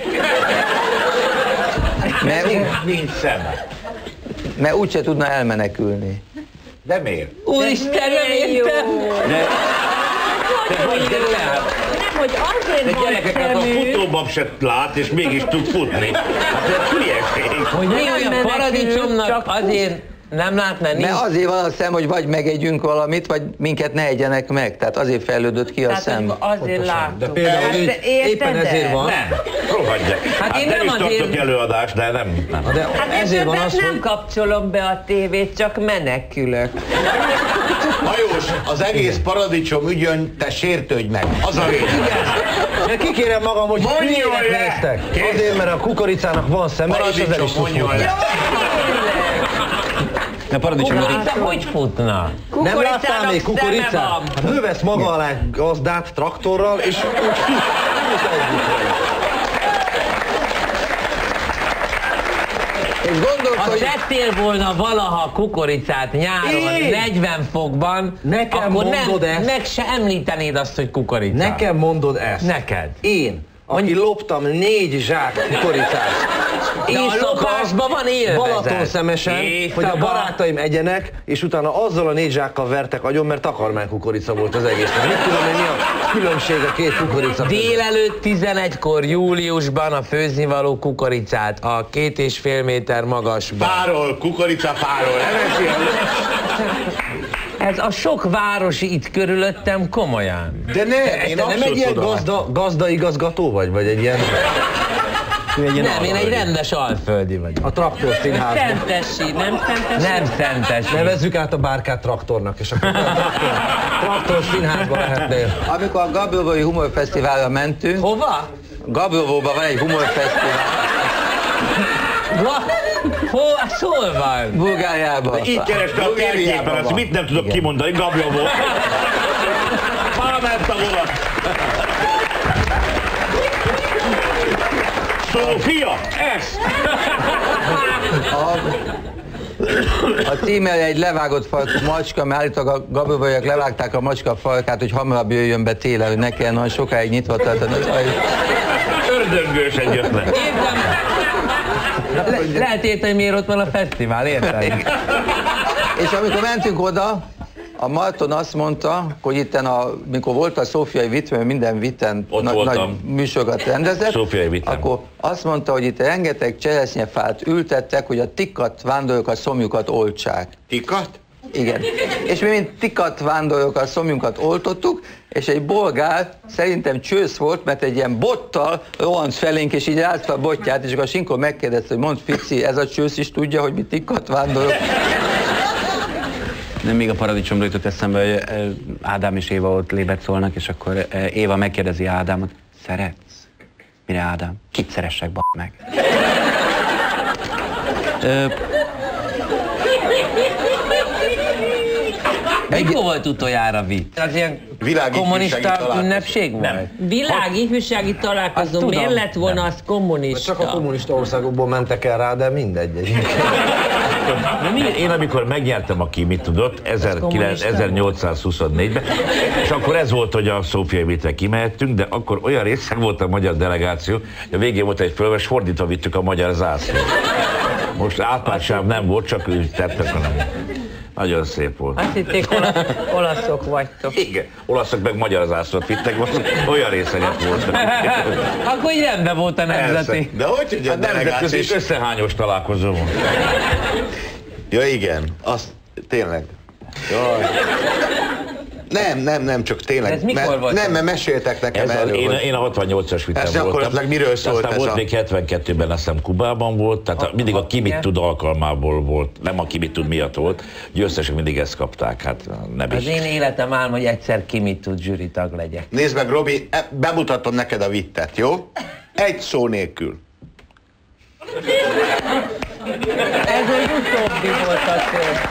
Nincs szeme. Mert úgyse tudna elmenekülni. De miért? Úristen, nem értem! Nem, hogy azért de van gyerekeket a szemű. futóbab se lát, és mégis tud futni. Hát ez hülyeség. Hogy mi olyan paradicsomnak csak azért Nem látná, nincs. Mert azért van a szem, hogy vagy megegyünk valamit, vagy minket ne egyenek meg. Tehát azért fejlődött ki a szem. Azért látom. De például éppen ezért van. Nem, rohadjak. Hát én nem nem is azért- tartok előadást, de nem. De Hát ezért van az, nem hogy kapcsolom be a tévét, csak menekülök. Hajós, az egész paradicsom ügyön te sértődj meg. Az a lényeg. de kikérem magam, hogy Mondjon hülyének le! néztek. Azért, mert a kukoricának van szeme, és ezzel is Paradicsom, tud mondjon futni. le. De paradicsom, Hát hogy futna? Nem láttál még szeme kukoricát? van. Hát ő vesz maga alá egy gazdát traktorral, és úgy És gondold, Ha hogy tettél volna valaha kukoricát nyáron, Én? 40 fokban, Nekem akkor mondod nem, ezt? meg se említenéd azt, hogy kukorica. nekem mondod ezt. Neked. Én, aki loptam 4 zsák kukoricát. Éjszakásban van élvezet. Balatonszemesen, hogy a barátaim egyenek, és utána azzal a 4 zsákkal vertek agyon, mert takarmány kukorica volt az egész. Mit tudom én, mi a különbség a két kukorica között? Délelőtt 11-kor júliusban a főznivaló kukoricát a 2,5 méter magasban. Párol, kukorica párol. Ez a sok városi itt körülöttem komolyan. De ne, én Te nem egy ilyen gazdaigazgató vagy egy ilyen... Nem, én egy rendes alföldi vagyok. A traktor színházban. Szentesi, nem szentesi? Nem szentes. Nevezzük át a bárkát traktornak, és akkor traktor színházba lehetnél. amikor a Gabrovói Humorfesztiválra mentünk, Hova? Gabrovóban van egy humorfesztivál, Hol van? Bulgáriában. Így kereste a térképen, ezt mit nem tudok kimondani, Gabjavó. Már ment a vonat. Szófia, ez! A címe egy levágott farkú macska, mert állítólag a Gabrovóiak levágták a macska farkát, hogy hamarabb jöjjön be télen, hogy ne kelljen olyan sokáig nyitva tartani az ajtót. Ördöngősen jött le. Lehet érteni, miért ott van a fesztivál, érted? És amikor mentünk oda, a Marton azt mondta, hogy itten, mikor volt a Szófiai Vitve, mert minden vitten Ott nagy voltam. műsorokat rendezett, Szófiai Vitven. akkor azt mondta, hogy itt rengeteg cseresznyefát ültettek, hogy a tikkat vándorok a szomjukat oltsák. Tikat? Igen. És mi mint tikat vándorok a szomjunkat oltottuk, és egy bolgár szerintem csősz volt, mert egy ilyen bottal rohant felénk, és így rázta a botját, és akkor a Sinkó megkérdezte, hogy mondd Fici, ez a csősz is tudja, hogy mi tikat vándorok. Nem, még a paradicsomról jutott eszembe, hogy Ádám és Éva ott lébecolnak, és akkor Éva megkérdezi Ádámot, szeretsz? Mire Ádám? Kit szeressek, meg? Mikor volt utoljára vicc? Az ilyen Világi kommunista ifjúsági találkozó. ünnepség volt? Nem. Világi ifjúsági Azt találkozó, tudom. miért lett volna az kommunista? Csak a kommunista országokból mentek el rá, de mindegy egyébként. Én amikor megnyertem a Ki mit tudott, 1824-ben, és akkor ez volt, hogy a Szófiai Vitve kimehettünk, de akkor olyan részeg volt a magyar delegáció, hogy a végén volt egy fölves, fordítva vittük a magyar zászlót. Most átpársáv nem volt, csak úgy tettek, hanem nagyon szép volt. Azt hitték, olaszok vagytok. Igen, olaszok meg magyar zászlót vittek, most olyan részeget volt. Akkor így rendben volt a nemzeti. De hogy a Nemzetközi delegáció? összehányos találkozó volt. Ja igen, azt tényleg. Jaj. Nem, csak tényleg. Ez mikor volt? Nem, mert meséltek nekem erről. Én a 68-as vitán Ez voltam. gyakorlatilag miről szólt Aztán ez volt a- még 72-ben, azt hiszem Kubában volt, tehát mindig a Ki mit tud alkalmából volt, nem a Ki mit tud miatt volt, győztesek mindig ezt kapták, hát nem Az is. én életem álma, hogy egyszer Ki mit tud zsűritag legyek. Nézd meg, Robi, bemutatom neked a vittet, jó? Egy szó nélkül. Ez az utóbbi volt a szép.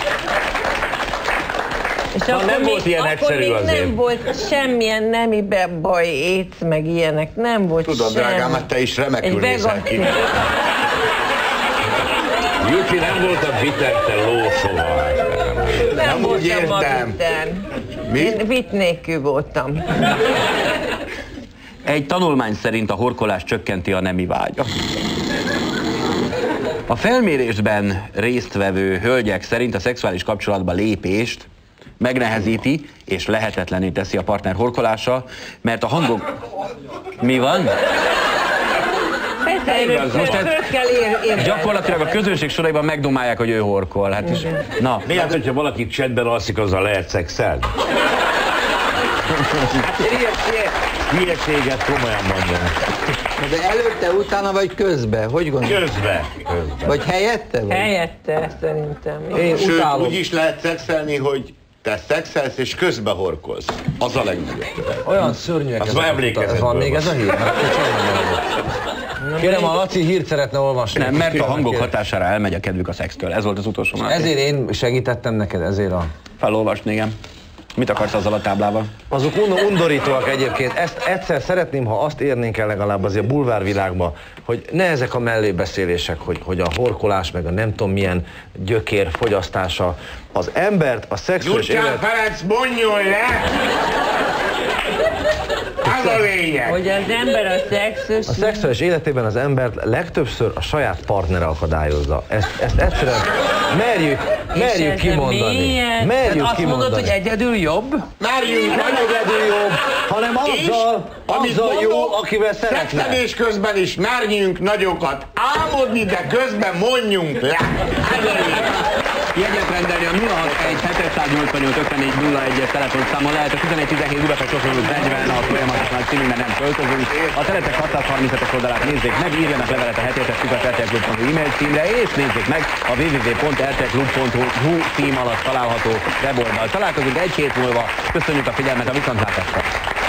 És Na, nem volt ilyen egyszerű akkor még azért. nem volt semmilyen nemi baj, éc, meg ilyenek, nem volt Tudom, semmi. drágám, hát te is remekül Egy nézel ki. vegan- Juci, nem volt a viten, te ló soha. Nem úgy voltam a értem. vitten. Mi? Én vitt nélkül voltam. Egy tanulmány szerint a horkolás csökkenti a nemi vágyat. A felmérésben résztvevő hölgyek szerint a szexuális kapcsolatba lépést megnehezíti és lehetetlenné teszi a partner horkolása, mert a hangok... Mi van? Most ez gyakorlatilag a közönség soraiban megdomálják, hogy ő horkol. Hát is. Na, Mi az, hogyha valaki csendben alszik, azzal lehet szexelni? Hülyeséget komolyan mondom. De előtte, utána vagy közben? Hogy gondolod? Közbe. Vagy helyette? Vagy? Helyette, szerintem. Én Sőt, utálom. úgy is lehet szexelni, hogy te szexelsz és közbe horkolsz. Az a legnagyobb. Olyan szörnyűek Az ezek már a emlékezetből utak. Van még van. ez a hír? Kérem, a Laci hírt szeretne olvasni. nem, mert a hangok Kérem. hatására elmegy a kedvük a szextől. Ez volt az utolsó már. Ezért én segítettem neked, ezért a... Felolvasni, igen. Mit akarsz azzal a táblával? Azok undorítóak egyébként. Ezt egyszer szeretném, ha azt érnénk el legalább azért a bulvárvilágba, hogy ne ezek a mellébeszélések, hogy a horkolás, meg a nem tudom milyen gyökér fogyasztása az embert, a szexuális élet... Ferenc, mondjon le! Az a lényeg! Hogy az ember a szexus... A szexuális életében az embert legtöbbször a saját partnere akadályozza. Ezt egyszerűen merjük kimondani. Merjük Azt mondod, hogy kimondani. egyedül jobb? Merjünk Nem egyedül jobb, hanem azzal jó, akivel szeretne. szexelés közben is merjünk nagyokat álmodni, de közben mondjunk le! Ez a lényeg. Jegyet rendelni a 061-788-5401-es telefonszámon lehet a 1117 Budapest Osogó 40 a folyamatos nagy című, mert nem költözünk. A Teletek 635-es oldalát nézzék meg, írjanak levelet a heti7es@rtlklub.hu e-mail címre, és nézzék meg a www.rtlklub.hu cím alatt található weboldal. Találkozunk egy hét múlva. Köszönjük a figyelmet, a viszontlátásra!